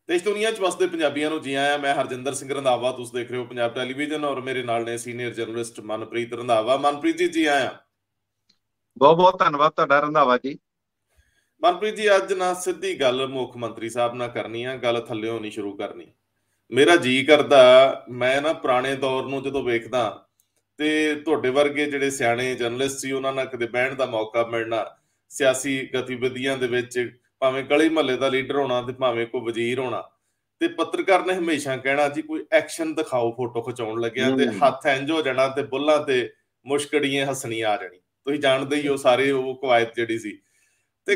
ਦੇਸ਼ ਦੁਨੀਆ 'ਚ ਵਸਦੇ ਪੰਜਾਬੀਆਂ ਨੂੰ ਜੀ ਆਇਆਂ। ਮੈਂ ਹਰਜਿੰਦਰ ਸਿੰਘ ਰੰਧਾਵਾ, ਤੁਸੀਂ ਦੇਖ ਰਹੇ ਹੋ ਪੰਜਾਬ ਟੈਲੀਵਿਜ਼ਨ, ਔਰ ਮੇਰੇ ਨਾਲ ਨੇ ਸੀਨੀਅਰ ਜਰਨਲਿਸਟ ਮਨਪ੍ਰੀਤ ਰੰਧਾਵਾ। ਮਨਪ੍ਰੀਤ ਜੀ, ਜੀ ਆਇਆਂ। ਬਹੁਤ ਬਹੁਤ ਧੰਨਵਾਦ ਤੁਹਾਡਾ ਰੰਧਾਵਾ ਜੀ। ਮਨਪ੍ਰੀਤ ਜੀ, ਅੱਜ ਨਾ ਸਿੱਧੀ ਗੱਲ ਮੁੱਖ ਮੰਤਰੀ ਸਾਹਿਬ ਨਾਲ ਕਰਨੀ ਆ, ਗੱਲ ਥੱਲਿਓਂ ਨਹੀਂ ਸ਼ੁਰੂ ਕਰਨੀ। ਮੇਰਾ ਜੀ ਕਰਦਾ, ਮੈਂ ਨਾ ਪੁਰਾਣੇ ਦੌਰ ਨੂੰ ਜਦੋਂ ਵੇਖਦਾ ਤੇ ਤੁਹਾਡੇ ਵਰਗੇ ਜਿਹੜੇ ਸਿਆਣੇ ਜਰਨਲਿਸਟ ਸੀ, ਉਹਨਾਂ ਨਾਲ ਕਦੇ ਬਹਿਣ ਦਾ ਮੌਕਾ ਮਿਲਣਾ, ਸਿਆਸੀ ਗਤੀਵਿਧੀਆਂ ਦੇ ਵਿੱਚ, ਭਾਵੇਂ ਗਲੀ ਮਹੱਲੇ ਦਾ ਲੀਡਰ ਹੋਣਾ ਤੇ ਭਾਵੇਂ ਕੋਈ ਵਜ਼ੀਰ ਹੋਣਾ, ਤੇ ਪੱਤਰਕਾਰ ਨੇ ਹਮੇਸ਼ਾ ਕਹਿਣਾ ਜੀ ਕੋਈ ਐਕਸ਼ਨ ਦਿਖਾਓ ਫੋਟੋ ਖਿਚਾਉਣ ਲੱਗਿਆ, ਤੇ ਹੱਥ ਇੰਝ ਹੋ ਜਾਣਾ ਤੇ ਬੁੱਲਾਂ ਤੇ ਮੁਸ਼ਕੜੀਆਂ ਹੱਸਣੀ ਆ ਜਾਣੀ। ਤੁਸੀਂ ਜਾਣਦੇ ਹੀ ਹੋ ਸਾਰੇ ਉਹ ਕਵਾਇਤ ਜਿਹੜੀ ਸੀ। ਤੇ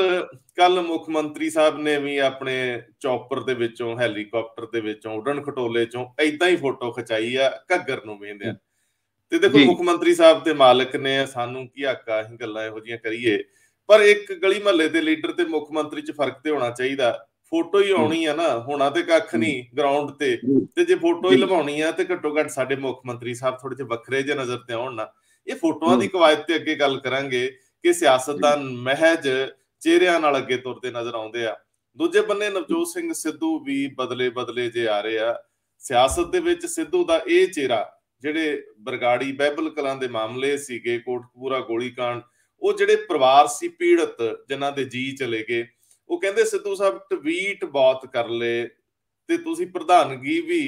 ਕੱਲ ਮੁੱਖ ਮੰਤਰੀ ਸਾਹਿਬ ਨੇ ਵੀ ਆਪਣੇ ਚੌਪਰ ਦੇ ਵਿੱਚੋਂ, ਹੈਲੀਕਾਪਟਰ ਦੇ ਵਿੱਚੋਂ, ਉਡਣ ਖਟੋਲੇ ਚੋਂ ਏਦਾਂ ਹੀ ਫੋਟੋ ਖਿਚਾਈ ਆ ਘੱਗਰ ਨੂੰ ਵੇਂਦਿਆਂ। ਤੇ ਦੇਖੋ, ਮੁੱਖ ਮੰਤਰੀ ਸਾਹਿਬ ਤੇ ਮਾਲਕ ਨੇ, ਸਾਨੂੰ ਕੀ ਹੱਕ ਆ ਅਸੀਂ ਗੱਲਾਂ ਇਹੋ ਜਿਹੀਆਂ ਕਰੀਏ, ਪਰ ਇੱਕ ਗਲੀ ਮਹੱਲੇ ਦੇ ਲੀਡਰ ਤੇ ਮੁੱਖ ਮੰਤਰੀ 'ਚ ਫਰਕ ਤੇ ਹੋਣਾ ਚਾਹੀਦਾ। ਫੋਟੋ ਹੀ ਆਉਣੀ ਆ ਨਾ, ਹੋਣਾ ਤੇ ਕੱਖ ਨਹੀਂ ਗਰਾਊਂਡ ਤੇ ਜੇ ਫੋਟੋ ਹੀ ਲਵਾਉਣੀ ਆ ਤੇ ਘੱਟੋ ਘੱਟ ਸਾਡੇ ਮੁੱਖ ਮੰਤਰੀ ਸਾਹਿਬ ਥੋੜੇ ਜਿਹੇ ਵੱਖਰੇ ਜਿਹੇ ਨਜ਼ਰ ਤੇ ਆਉਣ ਨਾ। ਇਹ ਫੋਟੋਆਂ ਦੀ ਕਵਾਇਦ ਤੇ ਅੱਗੇ ਗੱਲ ਕਰਾਂਗੇ ਕਿ ਸਿਆਸਤਦਾਨ ਮਹਿਜ ਚਿਹਰਿਆਂ ਨਾਲ ਅੱਗੇ ਤੁਰਦੇ ਨਜ਼ਰ ਆਉਂਦੇ ਆ। ਦੂਜੇ ਬੰਨੇ ਨਵਜੋਤ ਸਿੰਘ ਸਿੱਧੂ ਵੀ ਬਦਲੇ ਜੇ ਆ ਰਹੇ ਆ ਸਿਆਸਤ ਦੇ ਵਿੱਚ। ਸਿੱਧੂ ਦਾ ਇਹ ਚਿਹਰਾ, ਜਿਹੜੇ ਬਰਗਾੜੀ ਬਾਈਬਲ ਕਲਾਂ ਦੇ ਮਾਮਲੇ ਸੀਗੇ, ਕੋਟਕਪੂਰਾ ਗੋਲੀਕਾਂਡ, ਉਹ ਜਿਹੜੇ ਪਰਿਵਾਰ ਸੀ ਪੀੜਤ ਜਿਨ੍ਹਾਂ ਦੇ ਜੀ ਚਲੇ ਗਏ, ਉਹ ਕਹਿੰਦੇ ਸਿੱਧੂ ਸਾਹਿਬ ਟਵੀਟ ਬਹੁਤ ਕਰ ਲਏ ਤੇ ਤੁਸੀਂ ਪ੍ਰਧਾਨਗੀ ਵੀ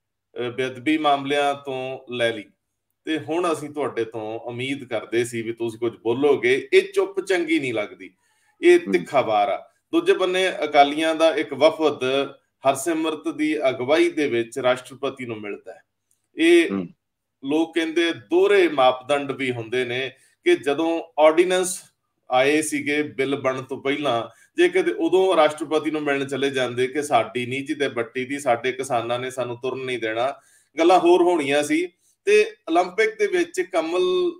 ਬੇਅਦਬੀ ਮਾਮਲਿਆਂ ਤੋਂ ਲੈ ਲਈ, ਤੇ ਹੁਣ ਅਸੀਂ ਤੁਹਾਡੇ ਤੋਂ ਉਮੀਦ ਕਰਦੇ ਸੀ ਵੀ ਤੁਸੀਂ ਕੁਝ ਬੋਲੋਗੇ। ਇਹ ਚੁੱਪ ਚੰਗੀ ਨਹੀਂ ਲੱਗਦੀ, ਇਹ ਤਿੱਖਾ ਵਾਰ ਆ। ਦੂਜੇ ਬੰਨੇ ਅਕਾਲੀਆਂ ਦਾ ਇੱਕ ਵਫਦ ਹਰਸਿਮਰਤ ਦੀ ਅਗਵਾਈ ਦੇ ਵਿੱਚ ਰਾਸ਼ਟਰਪਤੀ ਨੂੰ ਮਿਲਦਾ ਹੈ। ਇਹ ਲੋਕ ਕਹਿੰਦੇ ਦੋਹਰੇ ਮਾਪਦੰਡ ਵੀ ਹੁੰਦੇ ਨੇ ਕਿ ਜਦੋਂ ਆਰਡੀਨੈਂਸ ਆਏ ਸੀਗੇ ਬਿੱਲ ਬਣਨ ਤੋਂ ਪਹਿਲਾਂ, ਜੇ ਕਿਤੇ ਉਦੋਂ ਰਾਸ਼ਟਰਪਤੀ ਨੂੰ ਮਿਲਣ ਚਲੇ ਜਾਂਦੇ ਕਿ ਸਾਡੀ ਨੀਤੀ ਤੇ ਬੱਟੀ ਦੀ, ਸਾਡੇ ਕਿਸਾਨਾਂ ਨੇ ਸਾਨੂੰ ਤੁਰਨ ਨਹੀਂ ਦੇਣਾ, ਗੱਲਾਂ ਹੋਰ ਹੋਣੀਆਂ ਸੀ। ਤੇ 올림픽 ਦੇ ਵਿੱਚ ਕਮਲ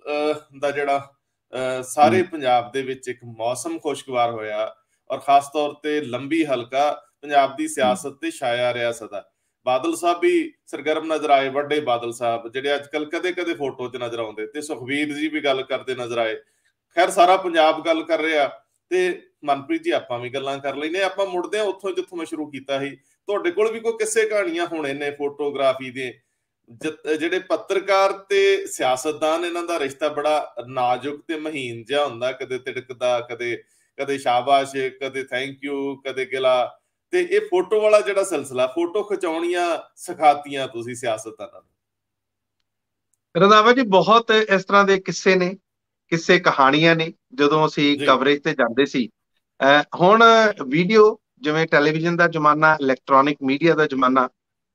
ਦਾ ਜਿਹੜਾ ਸਾਰੇ ਪੰਜਾਬ ਦੇ ਵਿੱਚ ਇੱਕ ਮੌਸਮ ਖੁਸ਼ਗਵਾਰ ਹੋਇਆ, ਔਰ ਖਾਸ ਤੌਰ ਤੇ ਲੰਬੀ ਹਲਕਾ ਪੰਜਾਬ ਦੀ ਸਿਆਸਤ ਤੇ ਛਾਇਆ ਰਿਹਾ ਸਦਾ। ਬਾਦਲ ਸਾਹਿਬ ਵੀ ਸਰਗਰਮ ਨਜ਼ਰ ਆਏ, ਵੱਡੇ ਬਾਦਲ ਸਾਹਿਬ ਜਿਹੜੇ ਅੱਜ ਕੱਲ ਕਦੇ ਕਦੇ ਫੋਟੋ 'ਚ ਨਜ਼ਰ ਆਉਂਦੇ, ਤੇ ਸੁਖਬੀਰ ਜੀ ਵੀ ਗੱਲ ਕਰਦੇ ਨਜ਼ਰ ਆਏ। ਖੈਰ, ਸਾਰਾ ਪੰਜਾਬ ਗੱਲ ਕਰ ਰਿਹਾ ਤੇ ਮਨਪ੍ਰੀਤ ਜੀ ਆਪਾਂ ਵੀ ਗੱਲਾਂ ਕਰ ਲੈਨੇ। ਆਪਾਂ ਮੁੜਦੇ ਹਾਂ ਉੱਥੋਂ ਜਿੱਥੋਂ ਮੈਂ ਸ਼ੁਰੂ ਕੀਤਾ ਸੀ। ਤੁਹਾਡੇ ਕੋਲ ਵੀ ਕੋਈ ਕਿੱਸੇ ਕਹਾਣੀਆਂ ਹੋਣੇ ਨੇ ਫੋਟੋਗ੍ਰਾਫੀ ਦੇ। ਜਿਹੜੇ ਪੱਤਰਕਾਰ ਤੇ ਸਿਆਸਤਦਾਨ, ਇਹਨਾਂ ਦਾ ਰਿਸ਼ਤਾ ਬੜਾ ਨਾਜ਼ੁਕ ਤੇ ਮਹੀਨ ਜਿਹਾ ਹੁੰਦਾ, ਕਦੇ ਤਿੜਕਦਾ, ਕਦੇ ਸ਼ਾਬਾਸ਼, ਕਦੇ ਥੈਂਕ ਯੂ, ਕਦੇ ਗਿਲਾ। ਤੇ ਇਹ ਫੋਟੋ ਵਾਲਾ ਜਿਹੜਾ ਸਿਲਸਿਲਾ, ਫੋਟੋ ਖਿਚਾਉਣੀਆਂ ਸਿਖਾਤੀਆਂ ਤੁਸੀਂ ਸਿਆਸਤਦਾਨਾਂ ਨੂੰ। ਰੰਧਾਵਾ ਜੀ, ਬਹੁਤ ਇਸ ਤਰ੍ਹਾਂ ਦੇ ਕਿੱਸੇ ਨੇ, ਕਿੱਸੇ ਕਹਾਣੀਆਂ ਨੇ ਜਦੋਂ ਅਸੀਂ ਕਵਰੇਜ ਤੇ ਜਾਂਦੇ ਸੀ। ਹੁਣ ਵੀਡੀਓ, ਜਿਵੇਂ ਟੈਲੀਵਿਜ਼ਨ ਦਾ ਜ਼ਮਾਨਾ, ਇਲੈਕਟ੍ਰੋਨਿਕ ਮੀਡੀਆ ਦਾ ਜ਼ਮਾਨਾ,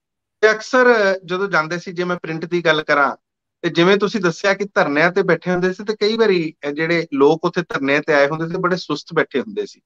ਤੇ ਅਕਸਰ ਜਦੋਂ ਜਾਂਦੇ ਸੀ, ਜੇ ਮੈਂ ਪ੍ਰਿੰਟ ਦੀ ਗੱਲ ਕਰਾਂ, ਤੇ ਜਿਵੇਂ ਤੁਸੀਂ ਦੱਸਿਆ ਕਿ ਧਰਨਿਆਂ ਤੇ ਬੈਠੇ ਹੁੰਦੇ ਸੀ, ਤੇ ਕਈ ਵਾਰੀ ਜਿਹੜੇ ਲੋਕ ਉੱਥੇ ਧਰਨਿਆਂ ਤੇ ਆਏ ਹੁੰਦੇ ਸੀ ਬੜੇ ਸੁਸਤ ਬੈਠੇ ਹੁੰਦੇ ਸੀ,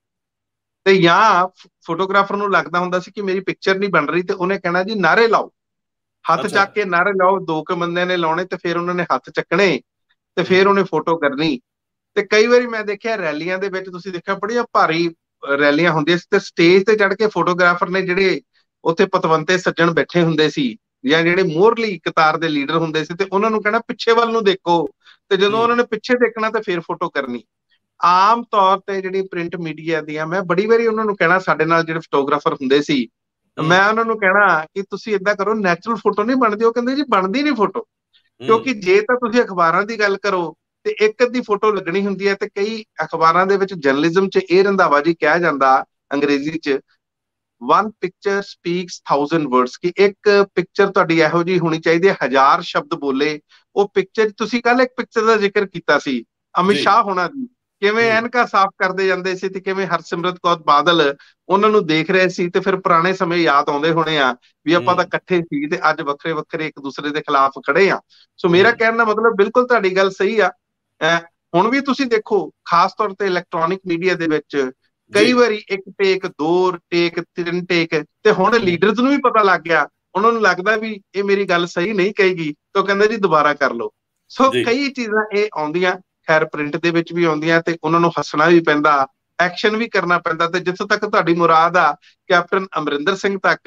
ਤੇ ਜਾਂ ਫੋਟੋਗ੍ਰਾਫਰ ਨੂੰ ਲੱਗਦਾ ਹੁੰਦਾ ਸੀ ਕਿ ਮੇਰੀ ਪਿਕਚਰ ਨਹੀਂ ਬਣ ਰਹੀ, ਤੇ ਉਹਨੇ ਕਹਿਣਾ ਜੀ ਨਾਅਰੇ ਲਾਓ, ਹੱਥ ਚੱਕ ਕੇ ਨਾਅਰੇ ਲਾਓ। ਦੋ ਕੁ ਬੰਦਿਆਂ ਨੇ ਲਾਉਣੇ ਤੇ ਫਿਰ ਉਹਨਾਂ ਨੇ ਹੱਥ ਚੱਕਣੇ ਤੇ ਫਿਰ ਉਹਨੇ ਫੋਟੋ ਕਰਨੀ। ਤੇ ਕਈ ਵਾਰੀ ਮੈਂ ਦੇਖਿਆ ਰੈਲੀਆਂ ਦੇ ਵਿੱਚ, ਤੁਸੀਂ ਦੇਖਿਆ ਬੜੀਆਂ ਭਾਰੀ ਰੈਲੀਆਂ ਹੁੰਦੀਆਂ ਸੀ, ਤੇ ਸਟੇਜ ਤੇ ਚੜ੍ਹ ਕੇ ਫੋਟੋਗ੍ਰਾਫਰ ਨੇ, ਜਿਹੜੇ ਉੱਥੇ ਪਤਵੰਤੇ ਸੱਜਣ ਬੈਠੇ ਹੁੰਦੇ ਸੀ ਜਾਂ ਜਿਹੜੇ ਮੋਹਰਲੀ ਕਤਾਰ ਦੇ ਲੀਡਰ ਹੁੰਦੇ ਸੀ, ਤੇ ਉਹਨਾਂ ਨੂੰ ਕਹਿਣਾ ਪਿੱਛੇ ਵੱਲ ਨੂੰ ਦੇਖੋ, ਤੇ ਜਦੋਂ ਉਹਨਾਂ ਨੇ ਪਿੱਛੇ ਦੇਖਣਾ ਤੇ ਫਿਰ ਫੋਟੋ ਕਰਨੀ। ਆਮ ਤੌਰ ਤੇ ਜਿਹੜੀ ਪ੍ਰਿੰਟ ਮੀਡੀਆ ਦੀਆਂ, ਮੈਂ ਬੜੀ ਵਾਰੀ ਉਹਨਾਂ ਨੂੰ ਕਹਿਣਾ, ਸਾਡੇ ਨਾਲ ਜਿਹੜੇ ਫੋਟੋਗ੍ਰਾਫਰ ਹੁੰਦੇ ਸੀ, ਮੈਂ ਉਹਨਾਂ ਨੂੰ ਕਹਿਣਾ ਕਿ ਤੁਸੀਂ ਏਦਾਂ ਕਰੋ, ਨੈਚੁਰਲ ਫੋਟੋ ਨਹੀਂ ਬਣਦੀ। ਉਹ ਕਹਿੰਦੇ ਜੀ ਬਣਦੀ ਨਹੀਂ ਫੋਟੋ, ਕਿਉਂਕਿ ਜੇ ਤਾਂ ਤੁਸੀਂ ਅਖਬਾਰਾਂ ਦੀ ਗੱਲ ਕਰੋ ਤੇ ਇੱਕ ਅੱਧੀ ਫੋਟੋ ਲੱਗਣੀ ਹੁੰਦੀ ਹੈ, ਤੇ ਕਈ ਅਖਬਾਰਾਂ ਦੇ ਵਿੱਚ ਜਰਨਲਿਜ਼ਮ 'ਚ ਇਹ ਰੰਧਾਵਾ ਜੀ ਕਿਹਾ ਜਾਂਦਾ ਅੰਗਰੇਜ਼ੀ 'ਚ, one picture speaks 1000 words, ਕਿ ਇੱਕ ਪਿਕਚਰ ਤੁਹਾਡੀ ਇਹੋ ਜਿਹੀ ਹੋਣੀ ਚਾਹੀਦੀ ਹੈ 1000 ਸ਼ਬਦ ਬੋਲੇ ਉਹ ਪਿਕਚਰ। ਤੁਸੀਂ ਕੱਲ ਇੱਕ ਪਿਕਚਰ ਦਾ ਜ਼ਿਕਰ ਕੀਤਾ ਸੀ, ਅਮਿਤ ਸ਼ਾਹ ਹੋਣਾ ਦੀ, ਕਿਵੇਂ ਐਨਕਾਂ ਸਾਫ਼ ਕਰਦੇ ਜਾਂਦੇ ਸੀ ਤੇ ਕਿਵੇਂ ਹਰਸਿਮਰਤ ਕੌਰ ਬਾਦਲ ਉਹਨਾਂ ਨੂੰ ਦੇਖ ਰਹੇ ਸੀ, ਤੇ ਫਿਰ ਪੁਰਾਣੇ ਸਮੇਂ ਯਾਦ ਆਉਂਦੇ ਹੋਣੇ ਆ ਵੀ ਆਪਾਂ ਤਾਂ ਇਕੱਠੇ ਸੀ ਤੇ ਅੱਜ ਵੱਖਰੇ ਵੱਖਰੇ ਇੱਕ ਦੂਸਰੇ ਦੇ ਖਿਲਾਫ ਖੜੇ ਆ। ਸੋ ਮੇਰਾ ਕਹਿਣ ਦਾ ਮਤਲਬ, ਬਿਲਕੁਲ ਤੁਹਾਡੀ ਗੱਲ ਸਹੀ ਆ। ਹੁਣ ਵੀ ਤੁਸੀਂ ਦੇਖੋ, ਖਾਸ ਤੌਰ ਤੇ ਇਲੈਕਟ੍ਰੋਨਿਕ ਮੀਡੀਆ ਦੇ ਵਿੱਚ ਕਈ ਵਾਰੀ ਇੱਕ ਟੇਕ, ਦੋ ਟੇਕ, ਤਿੰਨ ਟੇਕ, ਤੇ ਹੁਣ ਲੀਡਰਸ ਨੂੰ ਵੀ ਪਤਾ ਲੱਗ ਗਿਆ, ਉਹਨਾਂ ਨੂੰ ਲੱਗਦਾ ਵੀ ਇਹ ਮੇਰੀ ਗੱਲ ਸਹੀ ਨਹੀਂ ਕਹੇਗੀ, ਤੇ ਉਹ ਕਹਿੰਦੇ ਜੀ ਦੁਬਾਰਾ ਕਰ ਲਓ। ਸੋ ਕਈ ਚੀਜ਼ਾਂ ਇਹ ਆਉਂਦੀਆਂ, ਖੈਰ ਪ੍ਰਿੰਟ ਦੇ ਵਿੱਚ ਵੀ ਆਉਂਦੀਆਂ, ਤੇ ਉਹਨਾਂ ਨੂੰ ਹੱਸਣਾ ਵੀ ਪੈਂਦਾ, ਐਕਸ਼ਨ ਵੀ ਕਰਨਾ ਪੈਂਦਾ। ਤੇ ਜਿੱਥੋਂ ਤੱਕ ਤੁਹਾਡੀ ਮੁਰਾਦ ਆ ਕੈਪਟਨ ਅਮਰਿੰਦਰ ਸਿੰਘ ਤੱਕ,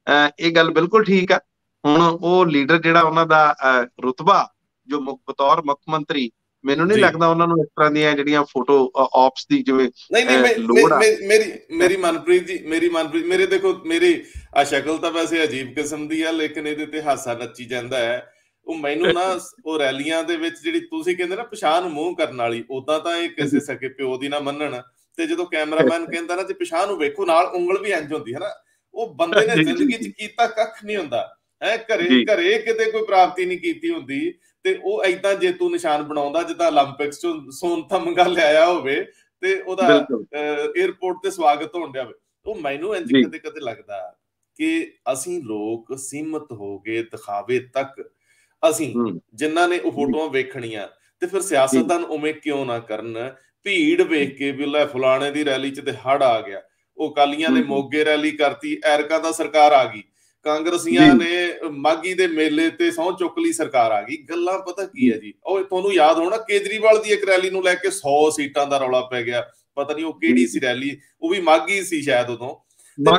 ਇਹ ਗੱਲ ਬਿਲਕੁਲ ਠੀਕ ਆ। ਹੁਣ ਉਹ ਲੀਡਰ ਜਿਹੜਾ ਉਹਨਾਂ ਦਾ ਰੁਤਬਾ, ਜੋ ਬਤੌਰ ਮੁੱਖ ਮੰਤਰੀ ਮੈਨੂੰ ਨਹੀਂ ਜੀ ਲੱਗਦਾ ਉਹਨਾਂ ਨੂੰ ਇਸ ਤਰ੍ਹਾਂ ਦੀਆਂ ਜਿਹੜੀਆਂ ਫੋਟੋ ਆਪਸ ਦੀ ਜਿਵੇਂ ਨਹੀਂ ਨਹੀਂ ਲੋੜ ਆ। ਮੇਰੀ ਮਨਪ੍ਰੀਤ ਜੀ, ਮੇਰੇ ਦੇਖੋ, ਮੇਰੀ ਆ ਸ਼ਕਲ ਤਾਂ ਵੈਸੇ ਅਜੀਬ ਕਿਸਮ ਦੀ ਆ, ਲੇਕਿਨ ਇਹਦੇ ਤੇ ਹਾਸਾ ਨੱਚੀ ਜਾਂਦਾ ਹੈ। ਉਹ ਮੈਨੂੰ ਨਾ ਉਹ ਰੈਲੀਆਂ ਦੇ ਵਿੱਚ ਜਿਹੜੀ ਤੁਸੀਂ ਕਹਿੰਦੇ ਨਾ ਪਛਾਣ ਨੂੰ ਮੂੰਹ ਕਰਨ ਵਾਲੀ, ਉਦਾਂ ਤਾਂ ਇਹ ਕਿਸੇ ਸਕੇ ਪਿਓ ਦੀ ਨਾ ਮੰਨਣ, ਤੇ ਜਦੋਂ ਕੈਮਰਾਮੈਨ ਕਹਿੰਦਾ ਨਾ ਤੇ ਪਛਾਣ ਨੂੰ ਵੇਖੋ ਨਾਲ ਉਂਗਲ ਵੀ ਇੰਝ ਹੁੰਦੀ ਹੈ ਨਾ, ਉਹ ਬੰਦੇ ਨੇ ਜ਼ਿੰਦਗੀ 'ਚ ਕੀਤਾ ਕੱਖ ਨਹੀਂ ਹੁੰਦਾ ਹੈ। ਘਰੇ ਕਿਤੇ ਕੋਈ ਪ੍ਰਾਪਤੀ ਨਹੀਂ ਕੀਤੀ ਹੁੰਦੀ ਤੇ ਉਹ ਏਦਾਂ ਜੇਤੂ ਨਿਸ਼ਾਨ ਬਣਾਉਂਦਾ ਜਿੱਦਾਂ 올림픽ਸ 'ਚੋਂ ਸੋਨ ਤਮਗਾ ਲਿਆਇਆ ਹੋਵੇ ਤੇ ਉਹਦਾ ਏਅਰਪੋਰਟ ਤੇ ਸਵਾਗਤ ਹੋਣ ਡਿਆ ਹੋਵੇ। ਉਹ ਮੈਨੂੰ ਇੰਝ ਕਦੇ ਕਦੇ ਲੱਗਦਾ ਕਿ ਅਸੀਂ ਲੋਕ ਸੀਮਤ ਹੋ ਗਏ ਦਿਖਾਵੇ ਤੱਕ। ਅਸੀਂ ਜਿਨ੍ਹਾਂ ਨੇ ਉਹ ਫੋਟੋਆਂ ਵੇਖਣੀਆਂ ਤੇ ਫਿਰ ਸਿਆਸਤਦਾਨ ਉਵੇਂ ਕਿਉਂ ਨਾ ਕਰਨ, ਭੀੜ ਵੇਖ ਕੇ ਵੀ ਲੈ ਫਲਾਣੇ ਦੀ ਰੈਲੀ 'ਚ ਤੇ ਹੜ ਆ ਗਿਆ, ਉਹ ਅਕਾਲੀਆਂ ਨੇ ਮੋਗੇ ਰੈਲੀ ਕਰਤੀ, ਐਰਕਾਂ ਦਾ ਸਰਕਾਰ ਆ ਗਈ, ਕਾਂਗਰਸੀਆਂ ਨੇ ਮਾਘੀ ਦੇ ਮੇਲੇ ਤੇ ਸਹੁੰ ਚੁੱਕ ਲਈ, ਸਰਕਾਰ ਆ ਗਈ। ਗੱਲਾਂ ਪਤਾ ਕੀ ਹੈ ਜੀ, ਉਹ ਤੁਹਾਨੂੰ ਯਾਦ ਹੋਣਾ ਕੇਜਰੀਵਾਲ ਦੀ ਇੱਕ ਰੈਲੀ ਨੂੰ ਲੈ ਕੇ 100 ਸੀਟਾਂ ਦਾ ਰੌਲਾ ਪੈ ਗਿਆ, ਪਤਾ ਨਹੀਂ ਉਹ ਕਿਹੜੀ ਸੀ ਰੈਲੀ, ਉਹ ਵੀ ਮਾਘੀ ਸੀ ਸ਼ਾਇਦ ਉਦੋਂ। ਤੇ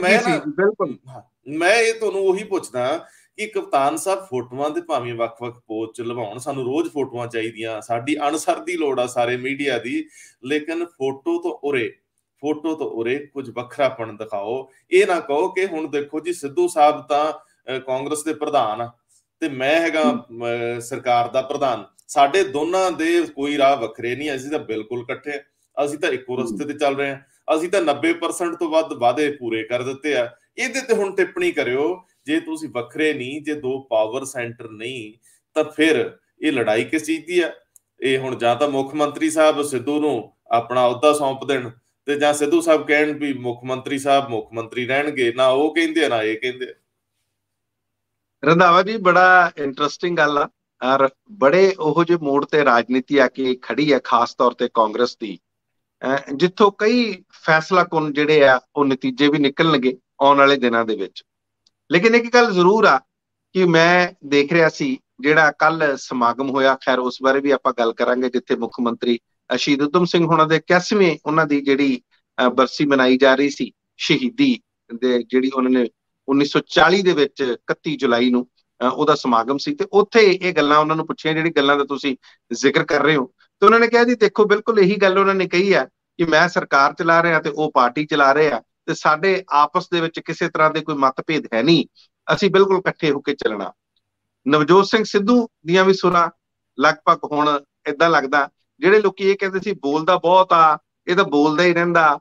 ਮੈਂ ਇਹ ਤੁਹਾਨੂੰ ਉਹੀ ਪੁੱਛਦਾ ਕਿ ਕਪਤਾਨ ਸਾਹਿਬ ਫੋਟੋਆਂ ਦੇ ਭਾਵੇਂ ਵੱਖ-ਵੱਖ ਪੋਜ਼ 'ਚ ਲਵਾਉਣ, ਸਾਨੂੰ ਰੋਜ਼ ਫੋਟੋਆਂ ਚਾਹੀਦੀਆਂ, ਸਾਡੀ ਅਣਸਰ ਦੀ ਲੋੜ ਆ ਸਾਰੇ ਮੀਡੀਆ ਦੀ, ਲੇਕਿਨ ਫੋਟੋ ਤੋਂ ਉਰੇ ਕੁਝ ਵੱਖਰਾਪਣ ਦਿਖਾਓ। ਇਹ ਨਾ ਕਹੋ ਕਿ ਹੁਣ ਦੇਖੋ ਜੀ ਸਿੱਧੂ ਸਾਹਿਬ ਤਾਂ ਕਾਂਗਰਸ ਦੇ ਪ੍ਰਧਾਨ ਆ ਤੇ ਮੈਂ ਹੈਗਾ ਸਰਕਾਰ ਦਾ ਪ੍ਰਧਾਨ, ਸਾਡੇ ਦੋਨਾਂ ਦੇ ਕੋਈ ਰਾਹ ਵੱਖਰੇ ਨਹੀਂ, ਅਸੀਂ ਤਾਂ ਬਿਲਕੁਲ ਇਕੱਠੇ, ਅਸੀਂ ਤਾਂ ਇੱਕੋ ਰਸਤੇ ਤੇ ਚੱਲ ਰਹੇ ਹਾਂ, ਅਸੀਂ ਤਾਂ 90% ਤੋਂ ਵੱਧ ਵਾਅਦੇ ਪੂਰੇ ਕਰ ਦਿੱਤੇ ਆ। ਇਹਦੇ ਤੇ ਹੁਣ ਟਿੱਪਣੀ ਕਰਿਓ ਜੇ ਤੁਸੀਂ ਵੱਖਰੇ ਨਹੀਂ, ਜੇ ਦੋ ਪਾਵਰ ਸੈਂਟਰ ਨਹੀਂ, ਤਾਂ ਫਿਰ ਇਹ ਲੜਾਈ ਕਿਸ ਚੀਜ਼ ਦੀ ਆ? ਇਹ ਹੁਣ ਜਾਂ ਤਾਂ ਮੁੱਖ ਮੰਤਰੀ ਸਾਹਿਬ ਸਿੱਧੂ ਨੂੰ ਆਪਣਾ ਅਹੁਦਾ ਸੌਂਪ ਦੇਣ ਤੇ ਜਾਂ ਸਿੱਧੂ ਸਾਹਿਬ ਕਹਿਣ ਵੀ ਮੁੱਖ ਮੰਤਰੀ ਸਾਹਿਬ ਮੁੱਖ ਮੰਤਰੀ ਰਹਿਣਗੇ, ਨਾ ਉਹ ਕਹਿੰਦੇ ਆ ਨਾ ਇਹ ਕਹਿੰਦੇ। ਰੰਧਾਵਾ ਜੀ ਬੜਾ ਇੰਟਰਸਟਿੰਗ ਗੱਲ ਆ, ਔਰ ਬੜੇ ਉਹੋ ਜਿਹੇ ਮੋੜ ਤੇ ਰਾਜਨੀਤੀ ਆ ਕੇ ਖੜੀ ਹੈ, ਖਾਸ ਤੌਰ ਤੇ ਕਾਂਗਰਸ ਦੀ, ਜਿੱਥੋਂ ਕਈ ਫੈਸਲਾ ਕੁਨ ਜਿਹੜੇ ਆ ਉਹ ਨਤੀਜੇ ਵੀ ਨਿਕਲਣਗੇ ਆਉਣ ਵਾਲੇ ਦਿਨਾਂ ਦੇ ਵਿੱਚ। ਲੇਕਿਨ ਇੱਕ ਗੱਲ ਜ਼ਰੂਰ ਆ ਕਿ ਮੈਂ ਦੇਖ ਰਿਹਾ ਸੀ ਜਿਹੜਾ ਕੱਲ ਸਮਾਗਮ ਹੋਇਆ, ਖੈਰ ਉਸ ਬਾਰੇ ਵੀ ਆਪਾਂ ਗੱਲ ਕਰਾਂਗੇ, ਜਿੱਥੇ ਮੁੱਖ ਮੰਤਰੀ ਸ਼ਹੀਦ ਊਧਮ ਸਿੰਘ ਹੋਣਾ ਦੇ 81ਵੇਂ ਉਹਨਾਂ ਦੀ ਜਿਹੜੀ ਬਰਸੀ ਮਨਾਈ ਜਾ ਰਹੀ ਸੀ, ਸ਼ਹੀਦੀ ਦੇ ਜਿਹੜੀ ਉਹਨਾਂ ਨੇ 1940 ਦੇ ਵਿੱਚ 31 ਜੁਲਾਈ ਨੂੰ ਉਹਦਾ ਸਮਾਗਮ ਸੀ, ਤੇ ਉੱਥੇ ਇਹ ਗੱਲਾਂ ਉਹਨਾਂ ਨੂੰ ਪੁੱਛੀਆਂ ਜਿਹੜੀ ਗੱਲਾਂ ਦਾ ਤੁਸੀਂ ਜ਼ਿਕਰ ਕਰ ਰਹੇ ਹੋ। ਤੇ ਉਹਨਾਂ ਨੇ ਕਿਹਾ ਜੀ ਦੇਖੋ ਬਿਲਕੁਲ ਇਹੀ ਗੱਲ ਉਹਨਾਂ ਨੇ ਕਹੀ ਆ ਕਿ ਮੈਂ ਸਰਕਾਰ ਚਲਾ ਰਿਹਾ ਤੇ ਉਹ ਪਾਰਟੀ ਚਲਾ ਰਹੇ ਆ, ਤੇ ਸਾਡੇ ਆਪਸ ਦੇ ਵਿੱਚ ਕਿਸੇ ਤਰ੍ਹਾਂ ਦੇ ਕੋਈ ਮਤਭੇਦ ਹੈ ਨਹੀਂ, ਅਸੀਂ ਬਿਲਕੁਲ ਇਕੱਠੇ ਹੋ ਕੇ ਚੱਲਣਾ। ਨਵਜੋਤ ਸਿੰਘ ਸਿੱਧੂ ਦੀਆਂ ਵੀ ਸੁਰਾਂ ਲਗਭਗ ਹੁਣ ਏਦਾਂ ਲੱਗਦਾ, ਜਿਹੜੇ ਲੋਕੀ ਇਹ ਕਹਿੰਦੇ ਸੀ ਬੋਲਦਾ ਬਹੁਤ ਆ, ਇਹ ਤਾਂ ਬੋਲਦਾ ਹੀ ਰਹਿੰਦਾ,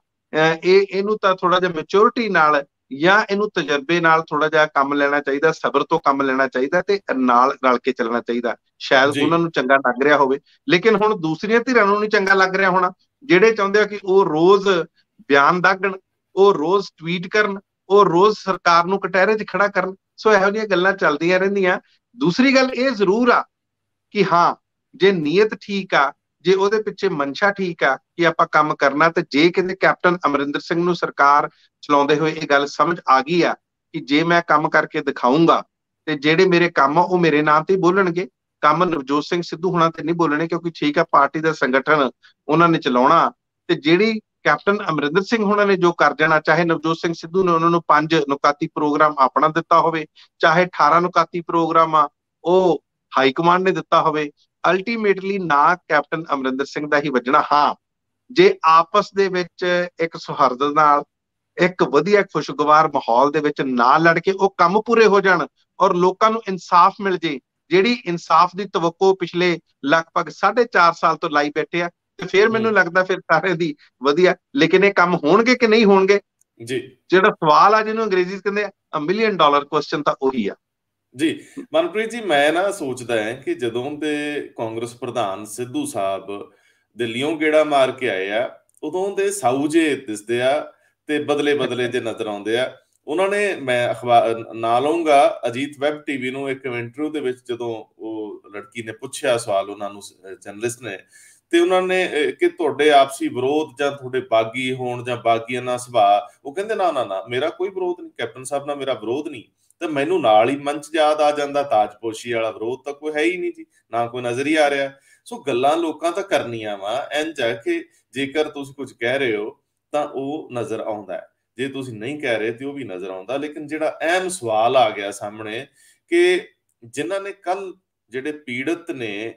ਇਹਨੂੰ ਤਾਂ ਥੋੜਾ ਜਿਹਾ ਮੈਚੁਰਿਟੀ ਨਾਲ ਜਾਂ ਇਹਨੂੰ ਤਜਰਬੇ ਨਾਲ ਥੋੜਾ ਜਿਹਾ ਕੰਮ ਲੈਣਾ ਚਾਹੀਦਾ, ਸਬਰ ਤੋਂ ਕੰਮ ਲੈਣਾ ਚਾਹੀਦਾ ਤੇ ਨਾਲ ਰਲ ਕੇ ਚੱਲਣਾ ਚਾਹੀਦਾ, ਸ਼ਾਇਦ ਉਹਨਾਂ ਨੂੰ ਚੰਗਾ ਲੱਗ ਰਿਹਾ ਹੋਵੇ। ਲੇਕਿਨ ਹੁਣ ਦੂਸਰੀਆਂ ਧਿਰਾਂ ਨੂੰ ਨਹੀਂ ਚੰਗਾ ਲੱਗ ਰਿਹਾ ਹੋਣਾ, ਜਿਹੜੇ ਚਾਹੁੰਦੇ ਆ ਕਿ ਉਹ ਰੋਜ਼ ਬਿਆਨ ਦਾਗਣ, ਉਹ ਰੋਜ਼ ਟਵੀਟ ਕਰਨ, ਉਹ ਰੋਜ਼ ਸਰਕਾਰ ਨੂੰ ਕਟਹਿਰੇ 'ਚ ਖੜਾ ਕਰਨ। ਸੋ ਇਹੋ ਜਿਹੀਆਂ ਗੱਲਾਂ ਚੱਲਦੀਆਂ ਰਹਿੰਦੀਆਂ। ਦੂਸਰੀ ਗੱਲ ਇਹ ਜ਼ਰੂਰ ਆ ਕਿ ਹਾਂ, ਜੇ ਨੀਅਤ ਠੀਕ ਆ, ਜੇ ਉਹਦੇ ਪਿੱਛੇ ਮਨਸ਼ਾ ਠੀਕ ਆ ਕਿ ਆਪਾਂ ਕੰਮ ਕਰਨਾ, ਤੇ ਜੇ ਕਿਤੇ ਕੈਪਟਨ ਅਮਰਿੰਦਰ ਸਿੰਘ ਨੂੰ ਸਰਕਾਰ ਚਲਾਉਂਦੇ ਹੋਏ ਇਹ ਗੱਲ ਸਮਝ ਆ ਗਈ ਆ ਕਿ ਜੇ ਮੈਂ ਕੰਮ ਕਰਕੇ ਦਿਖਾਊਂਗਾ ਤੇ ਜਿਹੜੇ ਮੇਰੇ ਕੰਮ ਆ ਉਹ ਮੇਰੇ ਨਾਂ ਤੇ ਬੋਲਣਗੇ, ਕੰਮ ਨਵਜੋਤ ਸਿੰਘ ਸਿੱਧੂ ਹੋਣਾ ਤੇ ਨਹੀਂ ਬੋਲਣੇ, ਕਿਉਂਕਿ ਠੀਕ ਆ ਪਾਰਟੀ ਦਾ ਸੰਗਠਨ ਉਹਨਾਂ ਨੇ ਚਲਾਉਣਾ, ਤੇ ਜਿਹੜੀ ਕੈਪਟਨ ਅਮਰਿੰਦਰ ਸਿੰਘ ਹੋਣਾ ਨੇ ਜੋ ਕਰ ਜਾਣਾ, ਚਾਹੇ ਨਵਜੋਤ ਸਿੰਘ ਸਿੱਧੂ ਨੇ ਉਹਨਾਂ ਨੂੰ 5 ਨੁਕਾਤੀ ਪ੍ਰੋਗਰਾਮ ਆਪਣਾ ਦਿੱਤਾ ਹੋਵੇ, ਚਾਹੇ 18 ਨੁਕਾਤੀ ਪ੍ਰੋਗਰਾਮ ਆ ਉਹ ਹਾਈ ਕਮਾਂਡ ਨੇ ਦਿੱਤਾ ਹੋਵੇ, ਅਲਟੀਮੇਟਲੀ ਨਾ ਕੈਪਟਨ ਅਮਰਿੰਦਰ ਸਿੰਘ ਦਾ ਹੀ ਵੱਜਣਾ। ਹਾਂ, ਜੇ ਆਪਸ ਦੇ ਵਿੱਚ ਇੱਕ ਸੁਹਰਦ ਨਾਲ ਇੱਕ ਵਧੀਆ ਖੁਸ਼ਗਵਾਰ ਮਾਹੌਲ ਦੇ ਵਿੱਚ ਨਾ ਲੜ ਕੇ ਉਹ ਕੰਮ ਪੂਰੇ ਹੋ ਜਾਣ ਔਰ ਲੋਕਾਂ ਨੂੰ ਇਨਸਾਫ ਮਿਲ ਜੇ, ਜਿਹੜੀ ਇਨਸਾਫ ਦੀ ਤਵੱਕੋ ਪਿਛਲੇ ਲਗਭਗ 4.5 ਸਾਲ ਤੋਂ ਲਾਈ ਬੈਠੇ ਆ, ਤੇ ਫਿਰ ਮੈਨੂੰ ਲੱਗਦਾ ਫਿਰ ਸਾਰਿਆਂ ਦੀ ਵਧੀਆ। ਲੇਕਿਨ ਇਹ ਕੰਮ ਹੋਣਗੇ ਕਿ ਨਹੀਂ ਹੋਣਗੇ ਜੀ, ਜਿਹੜਾ ਸਵਾਲ ਆ ਜਿਹਨੂੰ ਅੰਗਰੇਜ਼ੀ ਚ ਕਹਿੰਦੇ ਆ $1 ਮਿਲੀਅਨ ਕੁਐਸਚਨ, ਤਾਂ ਉਹੀ ਆ ਜੀ। ਮਨਪ੍ਰੀਤ ਜੀ, ਮੈਂ ਨਾ ਸੋਚਦਾ ਹੈ ਕਿ ਜਦੋਂ ਦੇ ਕਾਂਗਰਸ ਪ੍ਰਧਾਨ ਸਿੱਧੂ ਸਾਹਿਬ ਦਿੱਲੀੋਂ ਗੇੜਾ ਮਾਰ ਕੇ ਆਏ ਆ, ਉਦੋਂ ਦੇ ਸਾਊ ਜੇ ਦਿਸਦੇ ਆ ਤੇ ਬਦਲੇ ਜੇ ਨਜ਼ਰ ਆਉਂਦੇ ਆ। ਉਹਨਾਂ ਨੇ, ਮੈਂ ਅਖਬਾਰ ਨਾ ਲਊਂਗਾ, ਅਜੀਤ ਵੈਬ ਟੀਵੀ ਨੂੰ ਇੱਕ ਇੰਟਰਵਿਊ ਦੇ ਵਿੱਚ ਜਦੋਂ ਉਹ ਲੜਕੀ ਨੇ ਪੁੱਛਿਆ ਸਵਾਲ ਉਹਨਾਂ ਨੂੰ, ਜਰਨਲਿਸਟ ਨੇ, ਤੇ ਉਹਨਾਂ ਨੇ ਕਿ ਤੁਹਾਡੇ ਆਪਸੀ ਵਿਰੋਧ ਜਾਂ ਤੁਹਾਡੇ ਬਾਗੀ ਹੋਣ ਜਾਂ ਬਾਗੀਆਨਾ ਸੁਭਾਅ, ਉਹ ਕਹਿੰਦੇ ਨਾ ਨਾ ਨਾ, ਮੇਰਾ ਕੋਈ ਵਿਰੋਧ ਨਹੀਂ, ਕੈਪਟਨ ਸਾਹਿਬ ਨਾਲ ਮੇਰਾ ਵਿਰੋਧ ਨਹੀਂ। ਤੇ ਮੈਨੂੰ ਨਾਲ ਹੀ ਮੰਚ ਯਾਦ ਆ ਜਾਂਦਾ, ਤਾਜਪੋਸ਼ੀ ਵਾਲਾ ਵਿਰੋਧ ਤਾਂ ਕੋਈ ਹੈ ਹੀ ਨਹੀਂ ਜੀ, ਨਾ ਕੋਈ ਨਜ਼ਰ ਹੀ ਆ ਰਿਹਾ। ਸੋ ਗੱਲਾਂ ਲੋਕਾਂ ਤਾਂ ਕਰਨੀਆਂ ਵਾ, ਇੰਝ ਹੈ ਕਿ ਜੇਕਰ ਤੁਸੀਂ ਕੁਝ ਕਹਿ ਰਹੇ ਹੋ ਤਾਂ ਉਹ ਨਜ਼ਰ ਆਉਂਦਾ ਹੈ, ਜੇ ਤੁਸੀਂ ਨਹੀਂ ਕਹਿ ਰਹੇ ਤੇ ਉਹ ਵੀ ਨਜ਼ਰ ਆਉਂਦਾ। ਲੇਕਿਨ ਜਿਹੜਾ ਅਹਿਮ ਸਵਾਲ ਆ ਗਿਆ ਸਾਹਮਣੇ ਕਿ ਜਿਨ੍ਹਾਂ ਨੇ ਕੱਲ, ਜਿਹੜੇ ਪੀੜਤ ਨੇ,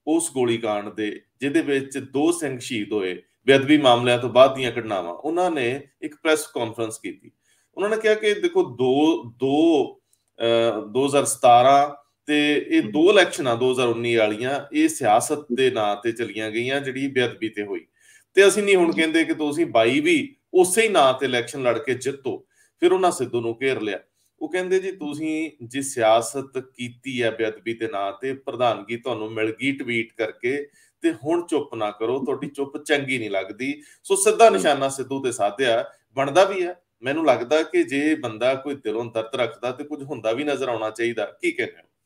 ਉਸ ਗੋਲੀकांड ਦੇ ਜਿਹਦੇ ਵਿੱਚ 2 ਸਿੰਘ ਸ਼ਹੀਦ ਹੋਏ ਬੇਅਦਬੀ ਮਾਮਲਿਆਂ ਤੋਂ ਬਾਅਦ ਦੀਆਂ ਘਟਨਾਵਾਂ, ਉਹਨਾਂ ਨੇ ਇੱਕ ਪ੍ਰੈਸ ਕਾਨਫਰੰਸ ਕੀਤੀ। ਉਹਨਾਂ ਨੇ ਕਿਹਾ ਕਿ ਦੇਖੋ 2017 ਤੇ ਇਹ 2 ਇਲੈਕਸ਼ਨਾਂ 2019 ਵਾਲੀਆਂ ਇਹ ਸਿਆਸਤ ਦੇ ਨਾਂ ਤੇ ਚਲੀਆਂ ਗਈਆਂ, ਜਿਹੜੀ ਬੇਅਦਬੀ ਤੇ ਹੋਈ, ਤੇ ਅਸੀਂ ਨਹੀਂ ਹੁਣ ਕਹਿੰਦੇ ਕਿ ਤੁਸੀਂ 22 ਵੀ ਉਸੇ ਹੀ ਨਾਂ ਤੇ ਇਲੈਕਸ਼ਨ ਲੜ ਕੇ ਜਿੱਤੋ। ਫਿਰ ਉਹਨਾਂ ਸਿੱਧੂ ਨੂੰ ਘੇਰ ਲਿਆ। ਉਹ ਕਹਿੰਦੇ ਜੀ ਤੁਸੀਂ ਜੇ ਸਿਆਸਤ ਕੀਤੀ ਹੈ ਬੇਅਦਬੀ ਦੇ ਨਾਂ ਤੇ, ਪ੍ਰਧਾਨਗੀ ਤੁਹਾਨੂੰ ਮਿਲ ਗਈ ਟਵੀਟ ਕਰਕੇ, ਤੇ ਹੁਣ ਚੁੱਪ ਨਾ ਕਰੋ, ਤੁਹਾਡੀ ਚੁੱਪ ਚੰਗੀ ਨਹੀਂ ਲੱਗਦੀ। ਸੋ ਸਿੱਧਾ ਨਿਸ਼ਾਨਾ ਸਿੱਧੂ ਤੇ ਸਾਧਿਆ, ਬਣਦਾ ਵੀ ਹੈ। ਮੈਨੂੰ ਲੱਗਦਾ ਕਿ ਜੇ ਬੰਦਾ ਕੋਈ ਦਿਲੋਂ ਦਰਦ ਰੱਖਦਾ ਤੇ ਕੁਝ ਹੁੰਦਾ ਵੀ ਨਜ਼ਰ ਆਉਣਾ ਚਾਹੀਦਾ। ਕੀ ਕਹਿੰਦੇ ਹੋ?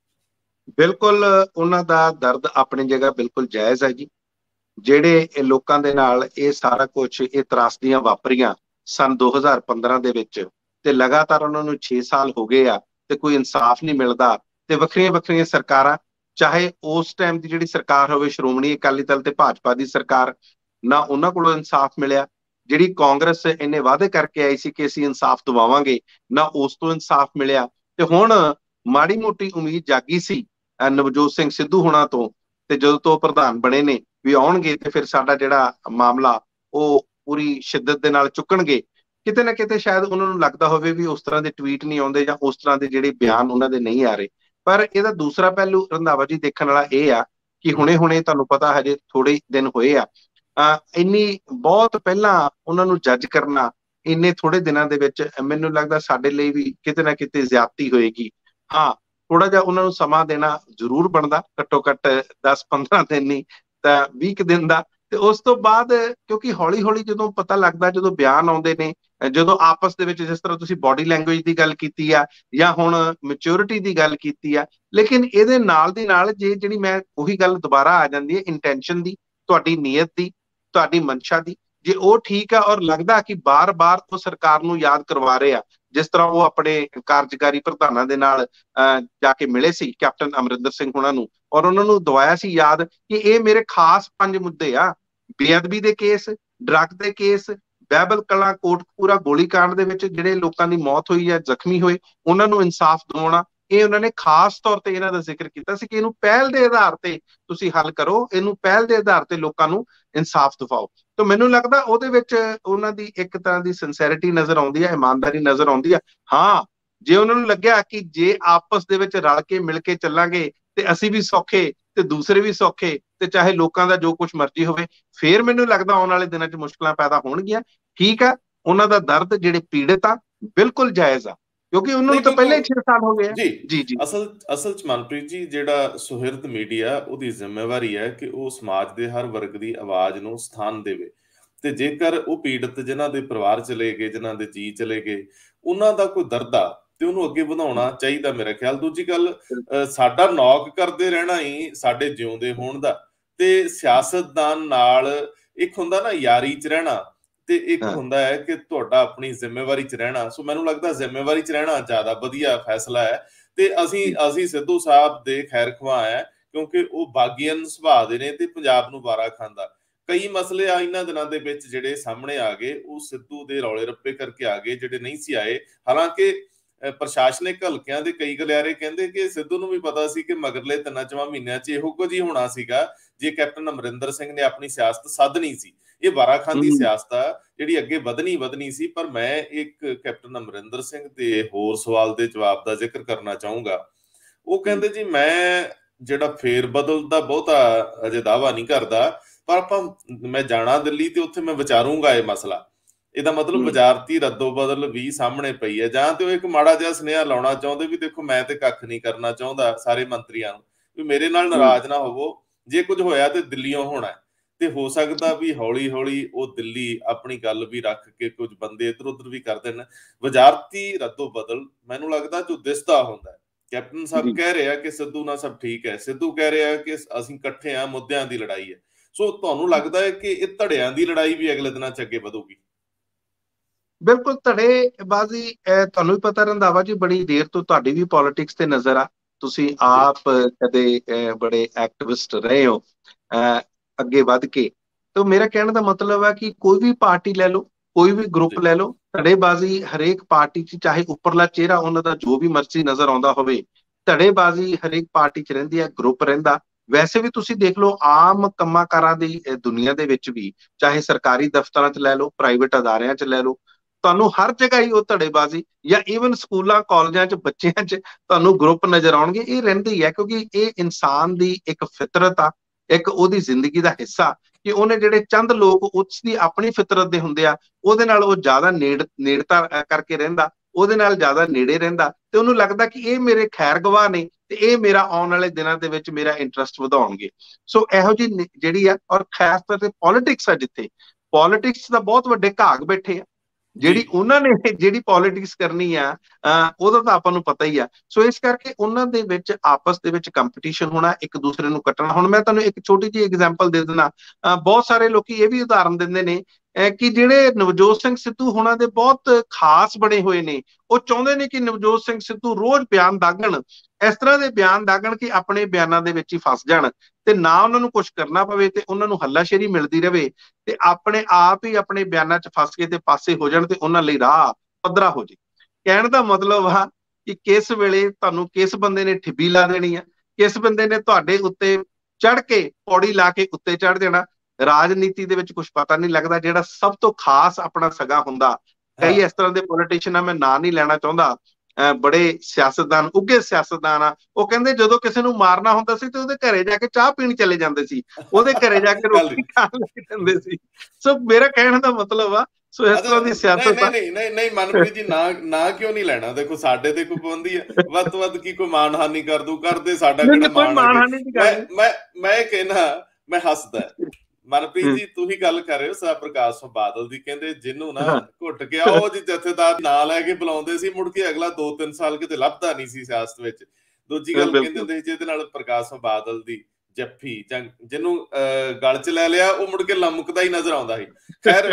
ਬਿਲਕੁਲ, ਉਹਨਾਂ ਦਾ ਦਰਦ ਆਪਣੀ ਜਗ੍ਹਾ ਬਿਲਕੁਲ ਜਾਇਜ਼ ਹੈ ਜੀ। ਜਿਹੜੇ ਲੋਕਾਂ ਦੇ ਨਾਲ ਇਹ ਸਾਰਾ ਕੁਝ, ਇਹ ਤਰਾਸਦੀਆਂ ਵਾਪਰੀਆਂ ਸਨ 2015 ਦੇ ਵਿੱਚ, ਤੇ ਲਗਾਤਾਰ ਉਹਨਾਂ ਨੂੰ 6 ਸਾਲ ਹੋ ਗਏ ਆ ਤੇ ਕੋਈ ਇਨਸਾਫ ਨਹੀਂ ਮਿਲਦਾ, ਤੇ ਵੱਖਰੀਆਂ ਵੱਖਰੀਆਂ ਸਰਕਾਰਾਂ, ਚਾਹੇ ਉਸ ਟਾਈਮ ਦੀ ਜਿਹੜੀ ਸਰਕਾਰ ਹੋਵੇ ਸ਼੍ਰੋਮਣੀ ਅਕਾਲੀ ਦਲ ਤੇ ਭਾਜਪਾ ਦੀ ਸਰਕਾਰ, ਨਾ ਉਹਨਾਂ ਕੋਲੋਂ ਇਨਸਾਫ ਮਿਲਿਆ। ਜਿਹੜੀ ਕਾਂਗਰਸ ਇੰਨੇ ਵਾਅਦੇ ਕਰਕੇ ਆਈ ਸੀ ਕਿ ਅਸੀਂ ਇਨਸਾਫ ਦਿਵਾਵਾਂਗੇ, ਨਾ ਉਸ ਤੋਂ ਇਨਸਾਫ ਮਿਲਿਆ। ਤੇ ਹੁਣ ਮਾੜੀ ਮੋਟੀ ਉਮੀਦ ਜਾਗੀ ਸੀ ਨਵਜੋਤ ਸਿੰਘ ਸਿੱਧੂ ਹੋਣਾ ਤੋਂ, ਤੇ ਜਦੋਂ ਤੋਂ ਪ੍ਰਧਾਨ ਬਣੇ ਨੇ ਵੀ ਆਉਣਗੇ ਤੇ ਫਿਰ ਸਾਡਾ ਜਿਹੜਾ ਮਾਮਲਾ ਉਹ ਪੂਰੀ ਸ਼ਿੱਦਤ ਦੇ ਨਾਲ ਚੁੱਕਣਗੇ। ਕਿਤੇ ਨਾ ਕਿਤੇ ਸ਼ਾਇਦ ਉਹਨਾਂ ਨੂੰ ਲੱਗਦਾ ਹੋਵੇ ਵੀ ਉਸ ਤਰ੍ਹਾਂ ਦੇ ਟਵੀਟ ਨਹੀਂ ਆਉਂਦੇ ਜਾਂ ਉਸ ਤਰ੍ਹਾਂ ਦੇ ਜਿਹੜੇ ਬਿਆਨ ਉਹਨਾਂ ਦੇ ਨਹੀਂ ਆ ਰਹੇ। ਪਰ ਇਹਦਾ ਦੂਸਰਾ ਪਹਿਲੂ ਰੰਧਾਵਾ ਜੀ ਦੇਖਣ ਵਾਲਾ ਇਹ ਆ ਕਿ ਹੁਣੇ ਤੁਹਾਨੂੰ ਪਤਾ ਹਜੇ ਥੋੜੇ ਦਿਨ ਹੋਏ ਆ, ਇੰਨੀ ਬਹੁਤ ਪਹਿਲਾਂ ਉਹਨਾਂ ਨੂੰ ਜੱਜ ਕਰਨਾ ਇੰਨੇ ਥੋੜੇ ਦਿਨਾਂ ਦੇ ਵਿੱਚ, ਮੈਨੂੰ ਲੱਗਦਾ ਸਾਡੇ ਲਈ ਵੀ ਕਿਤੇ ਨਾ ਕਿਤੇ ਜ਼ਿਆਦਤੀ ਹੋਏਗੀ। ਹਾਂ, ਥੋੜਾ ਜਿਹਾ ਉਹਨਾਂ ਨੂੰ ਸਮਾਂ ਦੇਣਾ ਜ਼ਰੂਰ ਬਣਦਾ, ਘੱਟੋ ਘੱਟ 10-15 ਦਿਨ ਨਹੀਂ ਤਾਂ 20 ਦਿਨ ਦਾ। ਤੇ ਉਸ ਤੋਂ ਬਾਅਦ ਕਿਉਂਕਿ ਹੌਲੀ ਹੌਲੀ ਜਦੋਂ ਪਤਾ ਲੱਗਦਾ, ਜਦੋਂ ਬਿਆਨ ਆਉਂਦੇ ਨੇ, ਜਦੋਂ ਆਪਸ ਦੇ ਵਿੱਚ, ਜਿਸ ਤਰ੍ਹਾਂ ਤੁਸੀਂ ਬਾਡੀ ਲੈਂਗੁਏਜ ਦੀ ਗੱਲ ਕੀਤੀ ਆ ਜਾਂ ਹੁਣ ਮੈਚੁਰਿਟੀ ਦੀ ਗੱਲ ਕੀਤੀ ਆ, ਲੇਕਿਨ ਇਹਦੇ ਨਾਲ ਦੀ ਨਾਲ ਜੇ ਜਿਹੜੀ ਮੈਂ ਉਹੀ ਗੱਲ ਦੁਬਾਰਾ ਆ ਜਾਂਦੀ ਹੈ ਇੰਟੈਂਸ਼ਨ ਦੀ, ਤੁਹਾਡੀ ਨੀਅਤ ਦੀ, ਤੁਹਾਡੀ ਮਨਸ਼ਾ ਦੀ, ਜੇ ਉਹ ਠੀਕ ਆ ਔਰ ਲੱਗਦਾ ਕਿ ਬਾਰ-ਬਾਰ ਉਹ ਸਰਕਾਰ ਨੂੰ ਯਾਦ ਕਰਵਾ ਰਹੇ ਆ, ਜਿਸ ਤਰ੍ਹਾਂ ਉਹ ਆਪਣੇ ਕਾਰਜਕਾਰੀ ਪ੍ਰਧਾਨਾਂ ਦੇ ਨਾਲ ਜਾ ਕੇ ਮਿਲੇ ਸੀ ਕੈਪਟਨ ਅਮਰਿੰਦਰ ਸਿੰਘ ਹੁਣਾਂ ਨੂੰ, ਔਰ ਉਹਨਾਂ ਨੂੰ ਦਵਾਇਆ ਸੀ ਯਾਦ ਕਿ ਇਹ ਮੇਰੇ ਖਾਸ 5 ਮੁੱਦੇ ਆ, ਬੇਅਦਬੀ ਦੇ ਕੇਸ, ਡਰੱਗ ਦੇ ਕੇਸ, ਬਹਿਬਲ ਕਲਾਂ ਕੋਟਕਪੂਰਾ ਗੋਲੀकांड ਦੇ ਵਿੱਚ ਜਿਹੜੇ ਲੋਕਾਂ ਦੀ ਮੌਤ ਹੋਈ ਜਾਂ ਜ਼ਖਮੀ ਹੋਏ ਉਹਨਾਂ ਨੂੰ ਇਨਸਾਫ ਦਿਵਾਉਣਾ। ਇਹ ਉਹਨਾਂ ਨੇ ਖਾਸ ਤੌਰ ਤੇ ਇਹਨਾਂ ਦਾ ਜ਼ਿਕਰ ਕੀਤਾ ਸੀ ਕਿ ਇਹਨੂੰ ਪਹਿਲ ਦੇ ਆਧਾਰ ਤੇ ਤੁਸੀਂ ਹੱਲ ਕਰੋ, ਇਹਨੂੰ ਪਹਿਲ ਦੇ ਆਧਾਰ ਤੇ ਲੋਕਾਂ ਨੂੰ ਇਨਸਾਫ ਦਿਵਾਓ। ਤਾਂ ਮੈਨੂੰ ਲੱਗਦਾ ਉਹਦੇ ਵਿੱਚ ਉਹਨਾਂ ਦੀ ਇੱਕ ਤਰ੍ਹਾਂ ਦੀ ਸਿੰਸੈਰਿਟੀ ਨਜ਼ਰ ਆਉਂਦੀ ਹੈ, ਇਮਾਨਦਾਰੀ ਨਜ਼ਰ ਆਉਂਦੀ ਹੈ। ਹਾਂ, ਜੇ ਉਹਨਾਂ ਨੂੰ ਲੱਗਿਆ ਕਿ ਜੇ ਆਪਸ ਦੇ ਵਿੱਚ ਰਲ ਕੇ ਮਿਲ ਕੇ ਚੱਲਾਂਗੇ ਤੇ ਅਸੀਂ ਵੀ ਸੌਖੇ ਤੇ ਦੂਸਰੇ ਵੀ ਸੌਖੇ, ਤੇ ਚਾਹੇ ਲੋਕਾਂ ਦਾ ਜੋ ਕੁਝ ਮਰਜ਼ੀ ਹੋਵੇ, ਫੇਰ ਮੈਨੂੰ ਲੱਗਦਾ ਆਉਣ ਵਾਲੇ ਦਿਨਾਂ 'ਚ ਮੁਸ਼ਕਲਾਂ ਪੈਦਾ ਹੋਣਗੀਆਂ। ਠੀਕ ਆ, ਉਹਨਾਂ ਦਾ ਦਰਦ, ਜਿਹੜੇ ਪੀੜਤ ਆ, ਬਿਲਕੁਲ ਜਾਇਜ਼ ਆ, ਕਿਉਂਕਿ ਉਹਨਾਂ ਨੂੰ ਤਾਂ ਪਹਿਲਾਂ ਹੀ 6 ਸਾਲ ਹੋ ਗਏ ਆ। ਜੀ ਜੀ, ਅਸਲ 'ਚ ਮਨਪ੍ਰੀਤ ਜੀ, ਜਿਹੜਾ ਸੁਹਿਰਦ ਮੀਡੀਆ, ਉਹਦੀ ਜ਼ਿੰਮੇਵਾਰੀ ਹੈ ਕਿ ਉਹ ਸਮਾਜ ਦੇ ਹਰ ਵਰਗ ਦੀ ਆਵਾਜ਼ ਨੂੰ ਸਥਾਨ ਦੇਵੇ, ਤੇ ਜੇਕਰ ਉਹ ਪੀੜਤ ਜਿਨ੍ਹਾਂ ਦੇ ਪਰਿਵਾਰ ਚਲੇ ਗਏ, ਜਿਨ੍ਹਾਂ ਦੇ ਜੀ ਚਲੇ ਗਏ, ਉਹਨਾਂ ਦਾ ਕੋਈ ਦਰਦ ਆ ਤੇ ਉਹਨੂੰ ਅੱਗੇ ਵਧਾਉਣਾ ਚਾਹੀਦਾ ਮੇਰੇ ਖਿਆਲ। ਦੂਜੀ ਗੱਲ, ਸਾਡਾ ਨੌਕ ਕਰਦੇ ਰਹਿਣਾ ਹੀ ਸਾਡੇ ਜਿਉਂਦੇ ਹੋਣ ਦਾ, ਤੇ ਸਿਆਸਤਦਾਨ ਨਾਲ ਇੱਕ ਹੁੰਦਾ ਨਾ ਯਾਰੀ 'ਚ ਰਹਿਣਾ, ਤੇ ਇੱਕ ਹੁੰਦਾ ਹੈ ਕਿ ਤੁਹਾਡਾ ਆਪਣੀ ਜ਼ਿੰਮੇਵਾਰੀ 'ਚ ਰਹਿਣਾ। ਸੋ ਮੈਨੂੰ ਲੱਗਦਾ ਜ਼ਿੰਮੇਵਾਰੀ 'ਚ ਰਹਿਣਾ ਜ਼ਿਆਦਾ ਵਧੀਆ ਫੈਸਲਾ ਹੈ। ਤੇ ਅਸੀਂ ਸਿੱਧੂ ਸਾਹਿਬ ਦੇ ਖੈਰ ਖਵਾਹ ਹੈ, ਕਿਉਂਕਿ ਉਹ ਬਾਗੀਅਨ ਸੁਭਾਅ ਦੇ ਨੇ ਤੇ ਪੰਜਾਬ ਨੂੰ ਵਾਰਾ ਖਾਂਦਾ। ਕਈ ਮਸਲੇ ਆ ਇਹਨਾਂ ਦਿਨਾਂ ਦੇ ਵਿੱਚ ਜਿਹੜੇ ਸਾਹਮਣੇ ਆ ਗਏ, ਉਹ ਸਿੱਧੂ ਦੇ ਰੌਲੇ ਰੱਪੇ ਕਰਕੇ ਆ ਗਏ, ਜਿਹੜੇ ਨਹੀਂ ਸੀ ਆਏ। ਹਾਲਾਂਕਿ ਪ੍ਰਸ਼ਾਸਨਿਕ ਹਲਕਿਆਂ ਦੇ ਕਈ ਗਲਿਆਰੇ ਕਹਿੰਦੇ ਕਿ ਸਿੱਧੂ ਨੂੰ ਵੀ ਪਤਾ ਸੀ ਕਿ ਮਗਰਲੇ 3-4 ਮਹੀਨਿਆਂ 'ਚ ਇਹੋ ਕੁਝ ਹੀ ਹੋਣਾ ਸੀਗਾ ਜੇ ਕੈਪਟਨ ਅਮਰਿੰਦਰ ਸਿੰਘ ਨੇ ਆਪਣੀ ਸਿਆਸਤ ਸਾਧਣੀ ਸੀ। ਇਹ ਵਾਰਾਖਾਂਦੀ ਸਿਆਸਤ ਆ ਜਿਹੜੀ ਅੱਗੇ ਵਧਣੀ ਸੀ। ਪਰ ਮੈਂ ਇੱਕ ਕੈਪਟਨ ਅਮਰਿੰਦਰ ਸਿੰਘ ਦੇ ਹੋਰ ਸਵਾਲ ਦੇ ਜਵਾਬ ਦਾ ਜ਼ਿਕਰ ਕਰਨਾ ਚਾਹੂੰਗਾ। ਉਹ ਕਹਿੰਦੇ ਜੀ ਮੈਂ ਜਿਹੜਾ ਫੇਰ ਬਦਲ ਦਾ ਬਹੁਤਾ ਅਜੇ ਦਾਅਵਾ ਨਹੀਂ ਕਰਦਾ, ਪਰ ਮੈਂ ਜਾਣਾ ਦਿੱਲੀ ਤੇ ਉੱਥੇ ਮੈਂ ਵਿਚਾਰੂੰਗਾ ਇਹ ਮਸਲਾ। ਇਹਦਾ ਮਤਲਬ ਵਜ਼ਾਰਤੀ ਰੱਦੋ ਬਦਲ ਵੀ ਸਾਹਮਣੇ ਪਈ ਹੈ, ਜਾਂ ਤੇ ਉਹ ਇੱਕ ਮਾੜਾ ਜਿਹਾ ਸੁਨੇਹਾ ਲਾਉਣਾ ਚਾਹੁੰਦੇ ਵੀ ਦੇਖੋ ਮੈਂ ਤੇ ਕੱਖ ਨਹੀਂ ਕਰਨਾ ਚਾਹੁੰਦਾ ਸਾਰੇ ਮੰਤਰੀਆਂ ਨੂੰ, ਵੀ ਮੇਰੇ ਨਾਲ ਨਾਰਾਜ਼ ਨਾ ਹੋਵੋ, ਜੇ ਕੁਝ ਹੋਇਆ ਤੇ ਦਿੱਲੀੋਂ ਹੋਣਾ। ਤੇ ਹੋ ਸਕਦਾ ਵੀ ਹੌਲੀ ਹੌਲੀ ਉਹ ਦਿੱਲੀ ਆਪਣੀ ਗੱਲ ਵੀ ਰੱਖ ਕੇ ਕੁਝ ਬੰਦੇ ਇੱਧਰ ਉੱਧਰ ਵੀ ਕਰ ਦੇਣ। ਵਜ਼ਾਰਤੀ ਰੱਦੋ ਬਦਲ ਮੈਨੂੰ ਲੱਗਦਾ ਜੋ ਦਿਸਦਾ ਹੁੰਦਾ। ਕੈਪਟਨ ਸਾਹਿਬ ਕਹਿ ਰਿਹਾ ਕਿ ਸਿੱਧੂ ਨਾਲ ਸਭ ਠੀਕ ਹੈ, ਸਿੱਧੂ ਕਹਿ ਰਿਹਾ ਕਿ ਅਸੀਂ ਇਕੱਠੇ ਆ, ਮੁੱਦਿਆਂ ਦੀ ਲੜਾਈ ਹੈ। ਸੋ ਤੁਹਾਨੂੰ ਲੱਗਦਾ ਹੈ ਕਿ ਇਹ ਧੜਿਆਂ ਦੀ ਲੜਾਈ ਵੀ ਅਗਲੇ ਦਿਨਾਂ 'ਚ ਅੱਗੇ ਵਧੂਗੀ? ਬਿਲਕੁਲ, ਧੜੇਬਾਜ਼ੀ ਤੁਹਾਨੂੰ ਵੀ ਪਤਾ ਰੰਧਾਵਾ ਜੀ, ਬੜੀ ਦੇਰ ਤੋਂ ਤੁਹਾਡੀ ਵੀ ਪੋਲਿਟਿਕਸ ਤੇ ਨਜ਼ਰ ਆ, ਤੁਸੀਂ ਆਪ ਕਦੇ ਬੜੇ ਐਕਟਿਵਿਸਟ ਰਹੇ ਹੋ ਅੱਗੇ ਵੱਧ ਕੇ। ਤਾਂ ਮੇਰਾ ਕਹਿਣ ਦਾ ਮਤਲਬ ਹੈ ਕਿ ਕੋਈ ਵੀ ਪਾਰਟੀ ਲੈ ਲਓ, ਕੋਈ ਵੀ ਗਰੁੱਪ ਲੈ ਲਓ, ਧੜੇਬਾਜ਼ੀ ਹਰੇਕ ਪਾਰਟੀ 'ਚ, ਚਾਹੇ ਉੱਪਰਲਾ ਚਿਹਰਾ ਉਹਨਾਂ ਦਾ ਜੋ ਵੀ ਮਰਜ਼ੀ ਨਜ਼ਰ ਆਉਂਦਾ ਹੋਵੇ, ਧੜੇਬਾਜ਼ੀ ਹਰੇਕ ਪਾਰਟੀ 'ਚ ਰਹਿੰਦੀ ਹੈ, ਗਰੁੱਪ ਰਹਿੰਦਾ, ਵੈਸੇ ਵੀ ਤੁਸੀਂ ਦੇਖ ਲਓ ਆਮ ਕੰਮਾਂ ਕਾਰਾਂ ਦੀ ਦੁਨੀਆ ਦੇ ਵਿੱਚ ਵੀ, ਚਾਹੇ ਸਰਕਾਰੀ ਦਫ਼ਤਰਾਂ 'ਚ ਲੈ ਲਓ, ਪ੍ਰਾਈਵੇਟ ਅਦਾਰਿਆਂ 'ਚ ਲੈ ਲਓ, ਤੁਹਾਨੂੰ ਹਰ ਜਗ੍ਹਾ ਹੀ ਉਹ ਧੜੇਬਾਜ਼ੀ, ਜਾਂ ਈਵਨ ਸਕੂਲਾਂ ਕਾਲਜਾਂ 'ਚ ਬੱਚਿਆਂ 'ਚ ਤੁਹਾਨੂੰ ਗਰੁੱਪ ਨਜ਼ਰ ਆਉਣਗੇ। ਇਹ ਰਹਿੰਦੀ ਹੈ ਕਿਉਂਕਿ ਇਹ ਇਨਸਾਨ ਦੀ ਇੱਕ ਫਿਤਰਤ ਆ, ਇੱਕ ਉਹਦੀ ਜ਼ਿੰਦਗੀ ਦਾ ਹਿੱਸਾ, ਕਿ ਉਹਨੇ ਜਿਹੜੇ ਚੰਦ ਲੋਕ ਉਸ ਦੀ ਆਪਣੀ ਫਿਤਰਤ ਦੇ ਹੁੰਦੇ ਆ, ਉਹਦੇ ਨਾਲ ਉਹ ਜ਼ਿਆਦਾ ਨੇੜਤਾ ਕਰਕੇ ਰਹਿੰਦਾ, ਉਹਦੇ ਨਾਲ ਜ਼ਿਆਦਾ ਨੇੜੇ ਰਹਿੰਦਾ, ਤੇ ਉਹਨੂੰ ਲੱਗਦਾ ਕਿ ਇਹ ਮੇਰੇ ਖੈਰ ਗਵਾਹ ਨੇ ਤੇ ਇਹ ਮੇਰਾ ਆਉਣ ਵਾਲੇ ਦਿਨਾਂ ਦੇ ਵਿੱਚ ਮੇਰਾ ਇੰਟਰਸਟ ਵਧਾਉਣਗੇ। ਸੋ ਇਹੋ ਜਿਹੀ ਜਿਹੜੀ ਆ, ਔਰ ਖਾਸ ਤੌਰ ਤੇ ਪੋਲਿਟਿਕਸ ਆ, ਜਿੱਥੇ ਪੋਲਿਟਿਕਸ ਦਾ ਬਹੁਤ ਵੱਡੇ ਘਾਗ ਬੈਠੇ ਆ, ਜਿਹੜੀ ਉਹਨਾਂ ਨੇ ਜਿਹੜੀ ਪੋਲਿਟਿਕਸ ਕਰਨੀ ਆ, ਉਹਦਾ ਤਾਂ ਆਪਾਂ ਨੂੰ ਪਤਾ ਹੀ ਆ। ਸੋ ਇਸ ਕਰਕੇ ਉਹਨਾਂ ਦੇ ਵਿੱਚ ਆਪਸ ਦੇ ਵਿੱਚ ਕੰਪੀਟੀਸ਼ਨ ਹੋਣਾ, ਇੱਕ ਦੂਸਰੇ ਨੂੰ ਕੱਟਣਾ। ਹੁਣ ਮੈਂ ਤੁਹਾਨੂੰ ਇੱਕ ਛੋਟੀ ਜਿਹੀ ਐਗਜ਼ਾਮਪਲ ਦੇ ਦਿੰਦਾ। ਬਹੁਤ ਸਾਰੇ ਲੋਕੀ ਇਹ ਵੀ ਉਦਾਹਰਨ ਦਿੰਦੇ ਨੇ ਕਿ ਜਿਹੜੇ ਨਵਜੋਤ ਸਿੰਘ ਸਿੱਧੂ ਹੋਣਾ ਦੇ ਬਹੁਤ ਖਾਸ ਬਣੇ ਹੋਏ ਨੇ, ਉਹ ਚਾਹੁੰਦੇ ਨੇ ਕਿ ਨਵਜੋਤ ਸਿੰਘ ਸਿੱਧੂ ਰੋਜ਼ ਬਿਆਨ ਦਾਗਣ, ਇਸ ਤਰ੍ਹਾਂ ਦੇ ਬਿਆਨ ਦਾਗਣ ਕਿ ਆਪਣੇ ਬਿਆਨਾਂ ਦੇ ਵਿੱਚ ਹੀ ਫਸ ਜਾਣ, ਤੇ ਨਾ ਉਹਨਾਂ ਨੂੰ ਕੁਝ ਕਰਨਾ ਪਵੇ, ਤੇ ਉਹਨਾਂ ਨੂੰ ਹੱਲਾਸ਼ੇਰੀ ਮਿਲਦੀ ਰਹੇ, ਤੇ ਆਪਣੇ ਆਪ ਹੀ ਆਪਣੇ ਬਿਆਨਾਂ 'ਚ ਫਸ ਕੇ ਤੇ ਪਾਸੇ ਹੋ ਜਾਣ, ਤੇ ਉਹਨਾਂ ਲਈ ਰਾਹ ਪੱਧਰਾ ਹੋ ਜੇ। ਕਹਿਣ ਦਾ ਮਤਲਬ ਆ ਕਿ ਕਿਸ ਵੇਲੇ ਤੁਹਾਨੂੰ ਕਿਸ ਬੰਦੇ ਨੇ ਠਿੱਬੀ ਲਾ ਦੇਣੀ ਆ, ਕਿਸ ਬੰਦੇ ਨੇ ਤੁਹਾਡੇ ਉੱਤੇ ਚੜ ਕੇ ਪੌੜੀ ਲਾ ਕੇ ਉੱਤੇ ਚੜ ਜਾਣਾ। ਰਾਜਨੀਤੀ ਦੇ ਵਿੱਚ ਕੁਝ ਪਤਾ ਨਹੀਂ ਲੱਗਦਾ। ਜਿਹੜਾ ਸਭ ਤੋਂ ਖਾਸ ਆਪਣਾ ਸਗਾ ਹੁੰਦਾ, ਕਈ ਇਸ ਤਰ੍ਹਾਂ ਦੇ ਪੋਲੀਟੀਸ਼ੀਅਨ ਆ, ਮੈਂ ਨਾਂ ਨਹੀਂ ਲੈਣਾ ਚਾਹੁੰਦਾ, ਬੜੇ ਸਿਆਸਤਦਾਨ, ਉੱਘੇ ਸਿਆਸਤਦਾਨ ਆ, ਉਹ ਕਹਿੰਦੇ ਜਦੋਂ ਕਿਸੇ ਨੂੰ ਮਾਰਨਾ ਹੁੰਦਾ ਸੀ ਤੇ ਉਹਦੇ ਘਰੇ ਜਾ ਕੇ ਚਾਹ ਪੀਣ ਚਲੇ ਜਾਂਦੇ ਸੀ, ਉਹਦੇ ਘਰੇ ਜਾ ਕੇ ਰੋਟੀ ਖਾਣ ਲੱਗ ਜਾਂਦੇ ਸੀ। ਸੋ ਮੇਰਾ ਕਹਿਣ ਦਾ ਮਤਲਬ ਆ, ਸੋ ਇਸ ਤਰ੍ਹਾਂ ਦੀ ਸਿਆਸਤ। ਨਹੀਂ ਮਨਪ੍ਰੀਤ ਜੀ, ਨਾ ਕਿਉਂ ਨਹੀਂ ਲੈਣਾ? ਦੇਖੋ ਸਾਡੇ ਤੇ ਕੋਈ ਪਾਬੰਦੀ ਹੈ? ਵੱਧ ਤੋਂ ਵੱਧ ਕੀ ਕੋਈ ਮਾਨਹਾਨੀ ਕਰ ਦੂ, ਕਰਦੇ, ਸਾਡਾ ਕਿਹੜਾ ਮਾਣ। ਮੈਂ ਕਹਿਣਾ, ਮੈਂ ਹੱਸਦਾ। ਮਨਪ੍ਰੀਤ ਜੀ ਤੁਸੀਂ ਗੱਲ ਕਰ ਰਹੇ ਹੋ ਸਰ ਪ੍ਰਕਾਸ਼ ਸਿੰਘ ਬਾਦਲ ਦੀ, ਕਹਿੰਦੇ ਜਿਹਨੂੰ ਨਾ ਘੁੱਟ ਕੇ ਉਹ ਜੀ ਜਥੇਦਾਰ ਨਾਂ ਲੈ ਕੇ ਬੁਲਾਉਂਦੇ ਸੀ, ਮੁੜ ਕੇ ਅਗਲਾ 2-3 ਸਾਲ ਕਿਤੇ ਲੱਭਦਾ ਨਹੀਂ ਸੀ ਸਿਆਸਤ ਵਿੱਚ। ਦੂਜੀ ਗੱਲ ਕਹਿੰਦੇ ਹੁੰਦੇ ਸੀ ਜਿਹਦੇ ਨਾਲ ਪ੍ਰਕਾਸ਼ ਸਿੰਘ ਬਾਦਲ ਦੀ ਜੱਫੀ, ਜਾਂ ਜਿਹਨੂੰ ਗਲ 'ਚ ਲੈ ਲਿਆ, ਉਹ ਮੁੜ ਕੇ ਲਮਕਦਾ ਹੀ ਨਜ਼ਰ ਆਉਂਦਾ ਸੀ। ਖੈਰ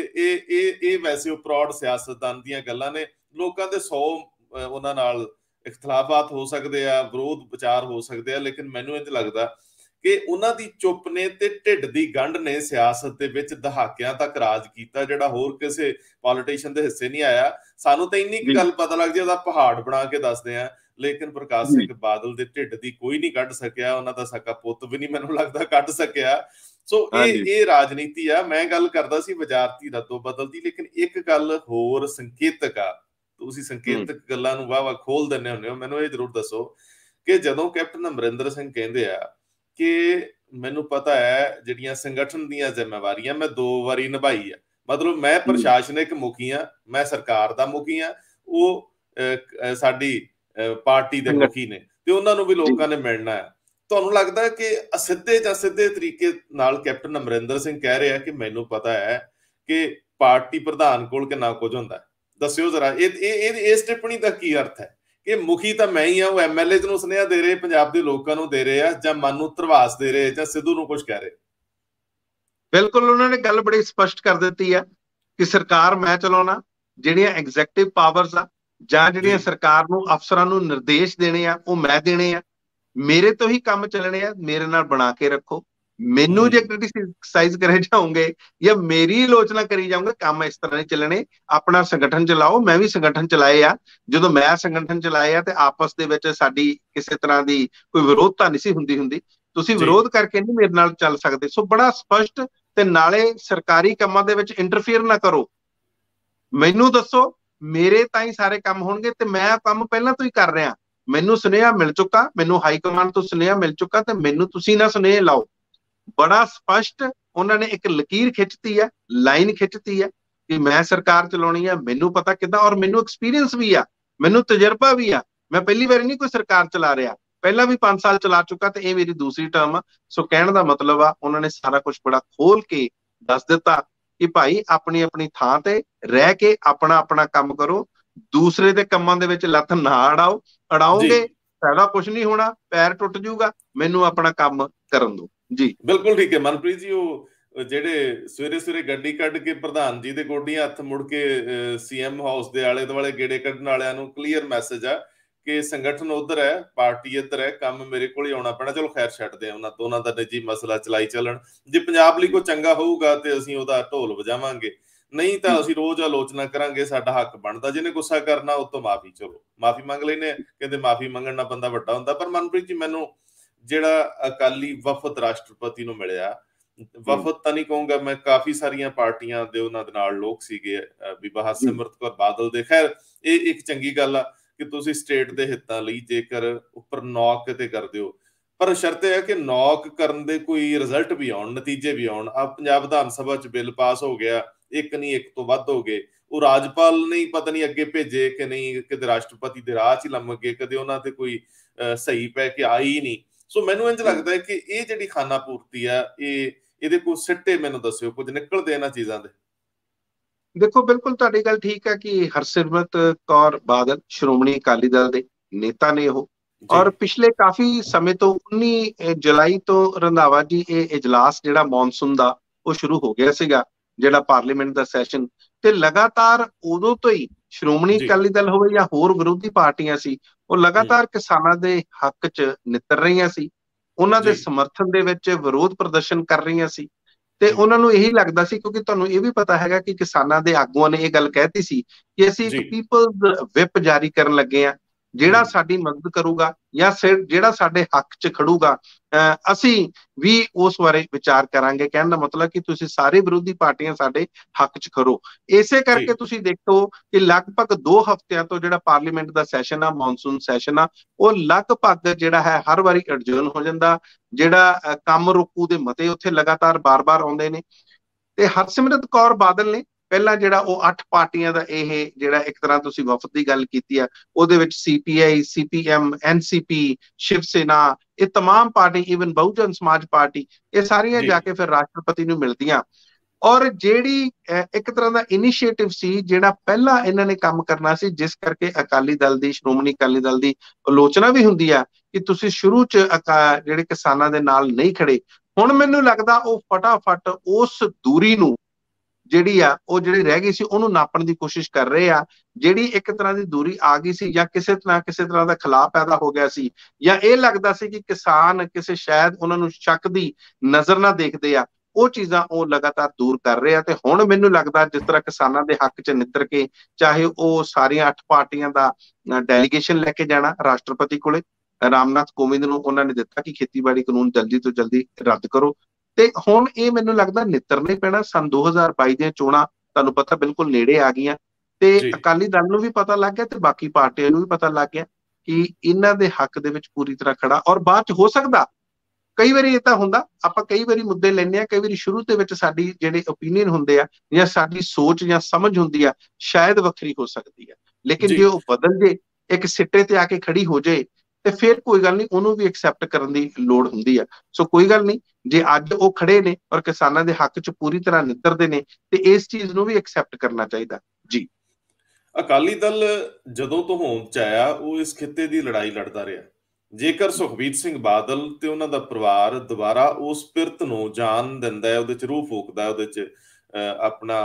ਇਹ ਵੈਸੇ ਉਹ ਪ੍ਰੌੜ ਸਿਆਸਤਦਾਨ ਦੀਆਂ ਗੱਲਾਂ ਨੇ। ਲੋਕਾਂ ਦੇ 100 ਉਹਨਾਂ ਨਾਲ ਇਖਤਲਾਫਾਤ ਹੋ ਸਕਦੇ ਆ, ਵਿਰੋਧ ਵਿਚਾਰ ਹੋ ਸਕਦੇ ਆ, ਲੇਕਿਨ ਮੈਨੂੰ ਇੰਝ ਲੱਗਦਾ ਕਿ ਉਹਨਾਂ ਦੀ ਚੁੱਪ ਨੇ ਤੇ ਢਿੱਡ ਦੀ ਗੰਢ ਨੇ ਸਿਆਸਤ ਦੇ ਵਿੱਚ ਦਹਾਕਿਆਂ ਤੱਕ ਰਾਜ ਕੀਤਾ, ਜਿਹੜਾ ਹੋਰ ਕਿਸੇ ਪੋਲੀਟੀਸ਼ੀਅਨ ਦੇ ਹਿੱਸੇ ਨਹੀਂ ਆਇਆ। ਸਾਨੂੰ ਤਾਂ ਇੰਨੀ ਕੁ ਗੱਲ ਪਤਾ ਲੱਗਦੀ, ਉਹਦਾ ਪਹਾੜ ਬਣਾ ਕੇ ਦੱਸਦੇ ਆ, ਲੇਕਿਨ ਪ੍ਰਕਾਸ਼ ਸਿੰਘ ਬਾਦਲ ਦੇ ਢਿੱਡ ਦੀ ਕੋਈ ਨਹੀਂ ਕੱਢ ਸਕਿਆ, ਉਹਨਾਂ ਦਾ ਸਕਾ ਪੁੱਤ ਵੀ ਨਹੀਂ ਮੈਨੂੰ ਲੱਗਦਾ ਕੱਢ ਸਕਿਆ। ਸੋ ਇਹ ਰਾਜਨੀਤੀ ਆ। ਮੈਂ ਗੱਲ ਕਰਦਾ ਸੀ ਵਜ਼ਾਰਤੀ ਰੱਦੋ ਬਦਲ ਦੀ, ਲੇਕਿਨ ਇੱਕ ਗੱਲ ਹੋਰ ਸੰਕੇਤਕ ਆ। ਤੁਸੀਂ ਸੰਕੇਤਕ ਗੱਲਾਂ ਨੂੰ ਵਾਹ ਖੋਲ ਦਿੰਦੇ ਹੁੰਦੇ ਹੋ। ਮੈਨੂੰ ਇਹ ਜ਼ਰੂਰ ਦੱਸੋ ਕਿ ਜਦੋਂ ਕੈਪਟਨ ਅਮਰਿੰਦਰ ਸਿੰਘ ਕਹਿੰਦੇ ਆ ਕਿ ਮੈਨੂੰ ਪਤਾ ਹੈ ਜਿਹੜੀਆਂ ਸੰਗਠਨ ਦੀਆਂ ਜ਼ਿੰਮੇਵਾਰੀਆਂ ਮੈਂ 2 ਵਾਰੀ ਨਿਭਾਈ ਆ, ਮਤਲਬ ਮੈਂ ਪ੍ਰਸ਼ਾਸਨਿਕ ਮੁਖੀ ਆ, ਮੈਂ ਸਰਕਾਰ ਦਾ ਮੁਖੀ ਆ, ਉਹ ਸਾਡੀ ਪਾਰਟੀ ਦੇ ਮੁਖੀ ਨੇ, ਤੇ ਉਹਨਾਂ ਨੂੰ ਵੀ ਲੋਕਾਂ ਨੇ ਮਿਲਣਾ ਹੈ। ਤੁਹਾਨੂੰ ਲੱਗਦਾ ਕਿ ਸਿੱਧੇ ਜਾਂ ਸਿੱਧੇ ਤਰੀਕੇ ਨਾਲ ਕੈਪਟਨ ਅਮਰਿੰਦਰ ਸਿੰਘ ਕਹਿ ਰਿਹਾ ਕਿ ਮੈਨੂੰ ਪਤਾ ਹੈ ਕਿ ਪਾਰਟੀ ਪ੍ਰਧਾਨ ਕੋਲ ਕਿੰਨਾ ਕੁਝ ਹੁੰਦਾ? ਦੱਸਿਓ ਜ਼ਰਾ, ਇਸ ਟਿੱਪਣੀ ਦਾ ਕੀ ਅਰਥ ਹੈ ਕਿ ਮੁਖੀ ਤਾਂ ਮੈਂ ਹੀ ਆ, ਉਹ ਐਮਐਲਏ ਨੂੰ ਸੁਨੇਹਾ ਦੇ ਰਹੇ, ਪੰਜਾਬ ਦੇ ਲੋਕਾਂ ਨੂੰ ਦੇ ਰਹੇ ਆ, ਜਾਂ ਮਨ ਨੂੰ ਧਰਵਾਸ ਦੇ ਰਹੇ, ਜਾਂ ਸਿੱਧੂ ਨੂੰ ਕੁਝ ਕਹਿ ਰਹੇ? ਬਿਲਕੁਲ, ਉਹਨਾਂ ਨੇ ਗੱਲ ਬੜੀ ਸਪਸ਼ਟ ਕਰ ਦਿੱਤੀ ਆ ਕਿ ਸਰਕਾਰ ਮੈਂ ਚਲਾਉਣਾ, ਜਿਹੜੀਆਂ ਐਗਜ਼ੈਕਟਿਵ ਪਾਵਰਸ ਆ ਜਾਂ ਜਿਹੜੀਆਂ ਸਰਕਾਰ ਨੂੰ ਅਫਸਰਾਂ ਨੂੰ ਨਿਰਦੇਸ਼ ਦੇਣੇ ਆ, ਉਹ ਮੈਂ ਦੇਣੇ ਆ, ਮੇਰੇ ਤੋਂ ਹੀ ਕੰਮ ਚੱਲਣੇ ਆ, ਮੇਰੇ ਨਾਲ ਬਣਾ ਕੇ ਰੱਖੋ। ਮੈਨੂੰ ਜੇ ਕ੍ਰਿਟਿਸਾਈਜ਼ ਕਰੇ ਜਾਓਗੇ ਜਾਂ ਮੇਰੀ ਆਲੋਚਨਾ ਕਰੀ ਜਾਓਗੇ, ਕੰਮ ਇਸ ਤਰ੍ਹਾਂ ਨਹੀਂ ਚੱਲਣੇ। ਆਪਣਾ ਸੰਗਠਨ ਚਲਾਓ। ਮੈਂ ਵੀ ਸੰਗਠਨ ਚਲਾਏ ਆ। ਜਦੋਂ ਮੈਂ ਸੰਗਠਨ ਚਲਾਏ ਆ ਤੇ ਆਪਸ ਦੇ ਵਿੱਚ ਸਾਡੀ ਕਿਸੇ ਤਰ੍ਹਾਂ ਦੀ ਕੋਈ ਵਿਰੋਧਤਾ ਨਹੀਂ ਸੀ ਹੁੰਦੀ। ਤੁਸੀਂ ਵਿਰੋਧ ਕਰਕੇ ਨਹੀਂ ਮੇਰੇ ਨਾਲ ਚੱਲ ਸਕਦੇ। ਸੋ ਬੜਾ ਸਪਸ਼ਟ, ਤੇ ਨਾਲੇ ਸਰਕਾਰੀ ਕੰਮਾਂ ਦੇ ਵਿੱਚ ਇੰਟਰਫੇਅਰ ਨਾ ਕਰੋ। ਮੈਨੂੰ ਦੱਸੋ, ਮੇਰੇ ਤਾਂ ਹੀ ਸਾਰੇ ਕੰਮ ਹੋਣਗੇ, ਤੇ ਮੈਂ ਕੰਮ ਪਹਿਲਾਂ ਤੋਂ ਹੀ ਕਰ ਰਿਹਾ। ਮੈਨੂੰ ਸੁਨੇਹਾ ਮਿਲ ਚੁੱਕਾ, ਮੈਨੂੰ ਹਾਈ ਕਮਾਂਡ ਤੋਂ ਸੁਨੇਹਾ ਮਿਲ ਚੁੱਕਾ, ਤੇ ਮੈਨੂੰ ਤੁਸੀਂ ਨਾ ਸੁਨੇਹੇ ਲਾਓ। ਬੜਾ ਸਪਸ਼ਟ ਉਹਨਾਂ ਨੇ ਇੱਕ ਲਕੀਰ ਖਿੱਚਤੀ ਹੈ, ਲਾਈਨ ਖਿੱਚਤੀ ਹੈ ਕਿ ਮੈਂ ਸਰਕਾਰ ਚਲਾਉਣੀ ਆ, ਮੈਨੂੰ ਪਤਾ ਕਿੱਦਾਂ, ਔਰ ਮੈਨੂੰ ਐਕਸਪੀਰੀਅੰਸ ਵੀ ਆ, ਮੈਨੂੰ ਤਜਰਬਾ ਵੀ ਆ। ਮੈਂ ਪਹਿਲੀ ਵਾਰੀ ਨਹੀਂ ਕੋਈ ਸਰਕਾਰ ਚਲਾ ਰਿਹਾ, ਪਹਿਲਾਂ ਵੀ 5 ਸਾਲ ਚਲਾ ਚੁੱਕਾ, ਤੇ ਇਹ ਮੇਰੀ ਦੂਸਰੀ ਟਰਮ ਆ। ਸੋ ਕਹਿਣ ਦਾ ਮਤਲਬ ਆ, ਉਹਨਾਂ ਨੇ ਸਾਰਾ ਕੁਝ ਬੜਾ ਖੋਲ ਕੇ ਦੱਸ ਦਿੱਤਾ ਕਿ ਭਾਈ ਆਪਣੀ ਆਪਣੀ ਥਾਂ ਤੇ ਰਹਿ ਕੇ ਆਪਣਾ ਆਪਣਾ ਕੰਮ ਕਰੋ, ਦੂਸਰੇ ਦੇ ਕੰਮਾਂ ਦੇ ਵਿੱਚ ਲੱਤ ਨਾ ਅੜਾਓਗੇ ਫਾਇਦਾ ਕੁਝ ਨਹੀਂ ਹੋਣਾ, ਪੈਰ ਟੁੱਟ ਜਾਊਗਾ। ਮੈਨੂੰ ਆਪਣਾ ਕੰਮ ਕਰਨ ਦਿਓ। ਜੀ ਬਿਲਕੁਲ ਠੀਕ ਹੈ ਮਨਪ੍ਰੀਤ ਜੀ। ਉਹ ਜਿਹੜੇ ਸਵੇਰੇ ਗੱਡੀ ਕੱਢ ਕੇ ਪ੍ਰਧਾਨ ਜੀ ਦੇ ਗੋਡੀਆਂ ਹੱਥ ਮੁੜ ਕੇ ਸੀਐਮ ਹਾਊਸ ਦੇ ਆਲੇ ਦੁਆਲੇ ਗੇੜੇ ਕੱਢਣ ਵਾਲਿਆਂ ਨੂੰ ਕਲੀਅਰ ਮੈਸੇਜ ਆ ਕਿ ਸੰਗਠਨ ਉਧਰ ਹੈ, ਪਾਰਟੀ ਇੱਧਰ ਹੈ, ਕੰਮ ਮੇਰੇ ਕੋਲ ਹੀ ਆਉਣਾ ਪੈਣਾ। ਚਲੋ ਖੈਰ ਛੱਡਦੇ ਆ, ਉਹਨਾਂ ਦੋਨਾਂ ਦਾ ਨਿੱਜੀ ਮਸਲਾ ਚਲਾਈ ਚੱਲਣ। ਜੇ ਪੰਜਾਬ ਲਈ ਕੋਈ ਚੰਗਾ ਹੋਊਗਾ ਤੇ ਅਸੀਂ ਉਹਦਾ ਢੋਲ ਵਜਾਵਾਂਗੇ, ਨਹੀਂ ਤਾਂ ਅਸੀਂ ਰੋਜ਼ ਆਲੋਚਨਾ ਕਰਾਂਗੇ, ਸਾਡਾ ਹੱਕ ਬਣਦਾ। ਜਿਹਨੇ ਗੁੱਸਾ ਕਰਨਾ ਉਹ ਤੋਂ ਮਾਫੀ, ਚਲੋ ਮਾਫੀ ਮੰਗ ਲੈਨੇ। ਕਹਿੰਦੇ ਮਾਫੀ ਮੰਗਣ ਨਾਲ ਬੰਦਾ ਵੱਡਾ ਹੁੰਦਾ। ਪਰ ਮਨਪ੍ਰੀਤ ਜੀ, ਮੈਨੂੰ ਜਿਹੜਾ ਅਕਾਲੀ ਵਫਦ ਰਾਸ਼ਟਰਪਤੀ ਨੂੰ ਮਿਲਿਆ, ਵਫਦ ਤਾਂ ਨਹੀਂ ਕਹੂੰਗਾ ਮੈਂ, ਕਾਫੀ ਸਾਰੀਆਂ ਪਾਰਟੀਆਂ ਦੇ ਉਹਨਾਂ ਦੇ ਨਾਲ ਲੋਕ ਸੀਗੇ, ਬੀਬਾ ਹਰਸਿਮਰਤ ਕੌਰ ਬਾਦਲ ਦੇ। ਖੈਰ ਇਹ ਇੱਕ ਚੰਗੀ ਗੱਲ ਆ ਕਿ ਤੁਸੀਂ ਸਟੇਟ ਦੇ ਹਿੱਤਾਂ ਲਈ ਜੇਕਰ ਉੱਪਰ ਨੌਕ ਤੇ ਕਰਦੇ ਹੋ, ਪਰ ਸ਼ਰਤ ਇਹ ਹੈ ਕਿ ਨੌਕ ਕਰਨ ਦੇ ਕੋਈ ਰਿਜ਼ਲਟ ਵੀ ਆਉਣ, ਨਤੀਜੇ ਵੀ ਆਉਣ। ਆ ਪੰਜਾਬ ਵਿਧਾਨ ਸਭਾ ਚ ਬਿੱਲ ਪਾਸ ਹੋ ਗਿਆ, ਇੱਕ ਨਹੀਂ ਇੱਕ ਤੋਂ ਵੱਧ ਹੋ ਗਏ, ਉਹ ਰਾਜਪਾਲ ਨੇ ਪਤਾ ਨਹੀਂ ਅੱਗੇ ਭੇਜੇ ਕਿ ਨਹੀਂ, ਕਿਤੇ ਰਾਸ਼ਟਰਪਤੀ ਦੇ ਰਾਹ ਚ ਹੀ ਲੰਮ ਗਏ, ਕਦੇ ਉਹਨਾਂ ਤੇ ਕੋਈ ਸਹੀ ਪੈ ਕੇ ਆਈ ਨਹੀਂ। ਸੋ ਮੈਨੂੰ ਇੰਝ ਲੱਗਦਾ ਹੈ ਕਿ ਇਹ ਜਿਹੜੀ ਖਾਨਾ ਪੂਰਤੀ ਆ, ਇਹਦੇ ਕੋਈ ਸਿੱਟੇ ਮੈਨੂੰ ਦੱਸਿਓ, ਕੁਝ ਨਿਕਲਦੇ ਇਹਨਾਂ ਚੀਜ਼ਾਂ ਦੇ। ਦੇਖੋ, ਬਿਲਕੁਲ ਤੁਹਾਡੀ ਗੱਲ ਠੀਕ ਹੈ ਕਿ ਹਰਸਿਮਰਤ ਕੌਰ ਬਾਦਲ ਸ਼੍ਰੋਮਣੀ ਅਕਾਲੀ ਦਲ ਦੇ ਨੇਤਾ ਨੇ ਉਹ, ਔਰ ਪਿਛਲੇ ਕਾਫੀ ਸਮੇਂ ਤੋਂ 19 ਜੁਲਾਈ ਤੋਂ ਰੰਧਾਵਾ ਜੀ ਇਹ ਇਜਲਾਸ ਜਿਹੜਾ ਮੌਨਸੂਨ ਦਾ ਉਹ ਸ਼ੁਰੂ ਹੋ ਗਿਆ ਸੀਗਾ, ਜਿਹੜਾ ਪਾਰਲੀਮੈਂਟ ਦਾ ਸੈਸ਼ਨ, ਤੇ ਲਗਾਤਾਰ ਉਦੋਂ ਤੋਂ ਹੀ ਸ਼੍ਰੋਮਣੀ ਅਕਾਲੀ ਦਲ ਹੋਵੇ ਜਾਂ ਹੋਰ ਵਿਰੋਧੀ ਪਾਰਟੀਆਂ ਸੀ, ਉਹ ਲਗਾਤਾਰ ਕਿਸਾਨਾਂ ਦੇ ਹੱਕ 'ਚ ਨਿੱਤਰ ਰਹੀਆਂ ਸੀ, ਉਹਨਾਂ ਦੇ ਸਮਰਥਨ ਦੇ ਵਿੱਚ ਵਿਰੋਧ ਪ੍ਰਦਰਸ਼ਨ ਕਰ ਰਹੀਆਂ ਸੀ। ਤੇ ਉਹਨਾਂ ਨੂੰ ਇਹੀ ਲੱਗਦਾ ਸੀ, ਕਿਉਂਕਿ ਤੁਹਾਨੂੰ ਇਹ ਵੀ ਪਤਾ ਹੈਗਾ ਕਿ ਕਿਸਾਨਾਂ ਦੇ ਆਗੂਆਂ ਨੇ ਇਹ ਗੱਲ ਕਹਿਤੀ ਸੀ ਕਿ ਅਸੀਂ ਇੱਕ ਪੀਪਲਜ਼ ਵਿਪ ਜਾਰੀ ਕਰਨ ਲੱਗੇ ਆ, ਜਿਹੜਾ ਸਾਡੀ ਮਦਦ ਕਰੂਗਾ ਜਾਂ ਜਿਹੜਾ ਸਾਡੇ ਹੱਕ 'ਚ ਖੜੂਗਾ, ਅਸੀਂ ਵੀ ਉਸ ਬਾਰੇ ਵਿਚਾਰ ਕਰਾਂਗੇ। ਕਹਿਣ ਦਾ ਮਤਲਬ ਕਿ ਤੁਸੀਂ ਸਾਰੇ ਵਿਰੋਧੀ ਪਾਰਟੀਆਂ ਸਾਡੇ ਹੱਕ 'ਚ ਖੜੋ। ਇਸੇ ਕਰਕੇ ਤੁਸੀਂ ਦੇਖੋ ਕਿ ਲਗਭਗ 2 ਹਫ਼ਤਿਆਂ ਤੋਂ ਜਿਹੜਾ ਪਾਰਲੀਮੈਂਟ ਦਾ ਸੈਸ਼ਨ ਆ, ਮੌਨਸੂਨ ਸੈਸ਼ਨ ਆ, ਉਹ ਲਗਭਗ ਜਿਹੜਾ ਹੈ ਹਰ ਵਾਰੀ ਅਡਜਰਨ ਹੋ ਜਾਂਦਾ। ਜਿਹੜਾ ਕੰਮ ਰੋਕੂ ਦੇ ਮਤੇ ਉੱਥੇ ਲਗਾਤਾਰ ਬਾਰ-ਬਾਰ ਆਉਂਦੇ ਨੇ। ਤੇ ਹਰਸਿਮਰਤ ਕੌਰ ਬਾਦਲ ਨੇ ਪਹਿਲਾਂ ਜਿਹੜਾ ਉਹ 8 ਪਾਰਟੀਆਂ ਦਾ ਇਹ ਜਿਹੜਾ ਇੱਕ ਤਰ੍ਹਾਂ ਤੁਸੀਂ ਵਫਦ ਦੀ ਗੱਲ ਕੀਤੀ ਆ, ਉਹਦੇ ਵਿੱਚ CPI, CPM, NCP, Shiv Sena, ਇਹ तमाम ਪਾਰਟੀ, ਈਵਨ ਬਹੁਜਨ ਸਮਾਜ ਪਾਰਟੀ, ਇਹ ਸਾਰੀਆਂ ਜਾ ਕੇ ਫਿਰ ਰਾਸ਼ਟਰਪਤੀ ਨੂੰ ਮਿਲਦੀਆਂ। ਔਰ ਜਿਹੜੀ ਇੱਕ ਤਰ੍ਹਾਂ ਦਾ ਇਨੀਸ਼ੀਏਟਿਵ ਸੀ, ਜਿਹੜਾ ਪਹਿਲਾਂ ਇਹਨਾਂ ਨੇ ਕੰਮ ਕਰਨਾ ਸੀ, ਜਿਸ ਕਰਕੇ ਅਕਾਲੀ ਦਲ ਦੀ, ਸ਼੍ਰੋਮਣੀ ਅਕਾਲੀ ਦਲ ਦੀ ਆਲੋਚਨਾ ਵੀ ਹੁੰਦੀ ਆ ਕਿ ਤੁਸੀਂ ਸ਼ੁਰੂ 'ਚ ਜਿਹੜੇ ਕਿਸਾਨਾਂ ਦੇ ਨਾਲ ਨਹੀਂ ਖੜੇ। ਹੁਣ ਮੈਨੂੰ ਲੱਗਦਾ ਉਹ ਫਟਾਫਟ ਉਸ ਦੂਰੀ ਨੂੰ ਜਿਹੜੀ ਆ, ਉਹ ਜਿਹੜੀ ਰਹਿ ਗਈ ਸੀ, ਉਹਨੂੰ ਨਾਪਣ ਦੀ ਕੋਸ਼ਿਸ਼ ਕਰ ਰਹੇ ਆ। ਜਿਹੜੀ ਇੱਕ ਤਰ੍ਹਾਂ ਦੀ ਦੂਰੀ ਆ ਗਈ ਸੀ, ਜਾਂ ਕਿਸੇ ਤਰ੍ਹਾਂ ਦਾ ਖਿਲਾਫ ਪੈਦਾ ਹੋ ਗਿਆ ਸੀ, ਜਾਂ ਇਹ ਲੱਗਦਾ ਸੀ ਕਿ ਕਿਸਾਨ ਕਿਸੇ ਸ਼ਾਇਦ ਉਹਨਾਂ ਨੂੰ ਸ਼ੱਕ ਦੀ ਨਜ਼ਰ ਨਾਲ ਦੇਖਦੇ ਆ, ਉਹ ਚੀਜ਼ਾਂ ਉਹ ਲਗਾਤਾਰ ਦੂਰ ਕਰ ਰਹੇ ਆ। ਤੇ ਹੁਣ ਮੈਨੂੰ ਲੱਗਦਾ ਜਿਸ ਤਰ੍ਹਾਂ ਕਿਸਾਨਾਂ ਦੇ ਹੱਕ 'ਚ ਨਿੱਤਰ ਕੇ, ਚਾਹੇ ਉਹ ਸਾਰੀਆਂ 8 ਪਾਰਟੀਆਂ ਦਾ ਡੈਲੀਗੇਸ਼ਨ ਲੈ ਕੇ ਜਾਣਾ ਰਾਸ਼ਟਰਪਤੀ ਕੋਲੇ, ਰਾਮਨਾਥ ਕੋਵਿੰਦ ਨੂੰ ਉਹਨਾਂ ਨੇ ਦਿੱਤਾ ਕਿ ਖੇਤੀਬਾੜੀ ਕਾਨੂੰਨ ਜਲਦੀ ਤੋਂ ਜਲਦੀ ਰੱਦ ਕਰੋ। ਤੇ ਹੁਣ ਇਹ ਮੈਨੂੰ ਲੱਗਦਾ ਨਿੱਤਰਨਾ ਹੀ ਪੈਣਾ। ਸੰਨ 2022 ਦੀਆਂ ਚੋਣਾਂ ਤੁਹਾਨੂੰ ਪਤਾ ਬਿਲਕੁਲ ਨੇੜੇ ਆ ਗਈਆਂ, ਤੇ ਅਕਾਲੀ ਦਲ ਨੂੰ ਵੀ ਪਤਾ ਲੱਗ ਗਿਆ ਤੇ ਬਾਕੀ ਪਾਰਟੀਆਂ ਨੂੰ ਵੀ ਪਤਾ ਲੱਗ ਗਿਆ ਕਿ ਇਹਨਾਂ ਦੇ ਹੱਕ ਦੇ ਵਿੱਚ ਪੂਰੀ ਤਰ੍ਹਾਂ ਖੜਾ। ਔਰ ਬਾਅਦ 'ਚ ਹੋ ਸਕਦਾ, ਕਈ ਵਾਰੀ ਇਹ ਤਾਂ ਹੁੰਦਾ, ਆਪਾਂ ਕਈ ਵਾਰੀ ਮੁੱਦੇ ਲੈਂਦੇ ਆ, ਕਈ ਵਾਰੀ ਸ਼ੁਰੂ ਦੇ ਵਿੱਚ ਸਾਡੀ ਜਿਹੜੇ ਓਪੀਨੀਅਨ ਹੁੰਦੇ ਆ ਜਾਂ ਸਾਡੀ ਸੋਚ ਜਾਂ ਸਮਝ ਹੁੰਦੀ ਆ, ਸ਼ਾਇਦ ਵੱਖਰੀ ਹੋ ਸਕਦੀ ਆ, ਲੇਕਿਨ ਜੇ ਉਹ ਬਦਲ ਜੇ, ਇੱਕ ਸਿੱਟੇ ਤੇ ਆ ਕੇ ਖੜੀ ਹੋ ਜਾਏ, ਤੇ ਫਿਰ ਕੋਈ ਗੱਲ ਨਹੀਂ, ਉਹਨੂੰ ਵੀ ਐਕਸੈਪਟ ਕਰਨ ਦੀ ਲੋੜ ਹੁੰਦੀ ਆ। ਸੋ ਕੋਈ ਗੱਲ ਨਹੀਂ, ਜੇ ਅੱਜ ਉਹ ਖੜੇ ਨੇ ਔਰ ਕਿਸਾਨਾਂ ਦੇ ਹੱਕ 'ਚ ਪੂਰੀ ਤਰ੍ਹਾਂ ਨਿੱਤਰਦੇ ਨੇ, ਤੇ ਇਸ ਚੀਜ਼ ਨੂੰ ਵੀ ਐਕਸੈਪਟ ਕਰਨਾ ਚਾਹੀਦਾ। ਜੀ, ਅਕਾਲੀ ਦਲ ਜਦੋਂ ਤੋਂ ਹੋਂਦ 'ਚ ਆਇਆ, ਉਹ ਇਸ ਖਿੱਤੇ ਦੀ ਲੜਾਈ ਲੜਦਾ ਰਿਹਾ। ਜੇਕਰ ਸੁਖਬੀਰ ਸਿੰਘ ਬਾਦਲ ਤੇ ਉਹਨਾਂ ਦਾ ਪਰਿਵਾਰ ਦੁਬਾਰਾ ਉਸ ਪਿਰਤ ਨੂੰ ਜਾਨ ਦਿੰਦਾ ਹੈ, ਉਹਦੇ 'ਚ ਰੂਹ ਫੂਕਦਾ, ਉਹਦੇ 'ਚ ਆਪਣਾ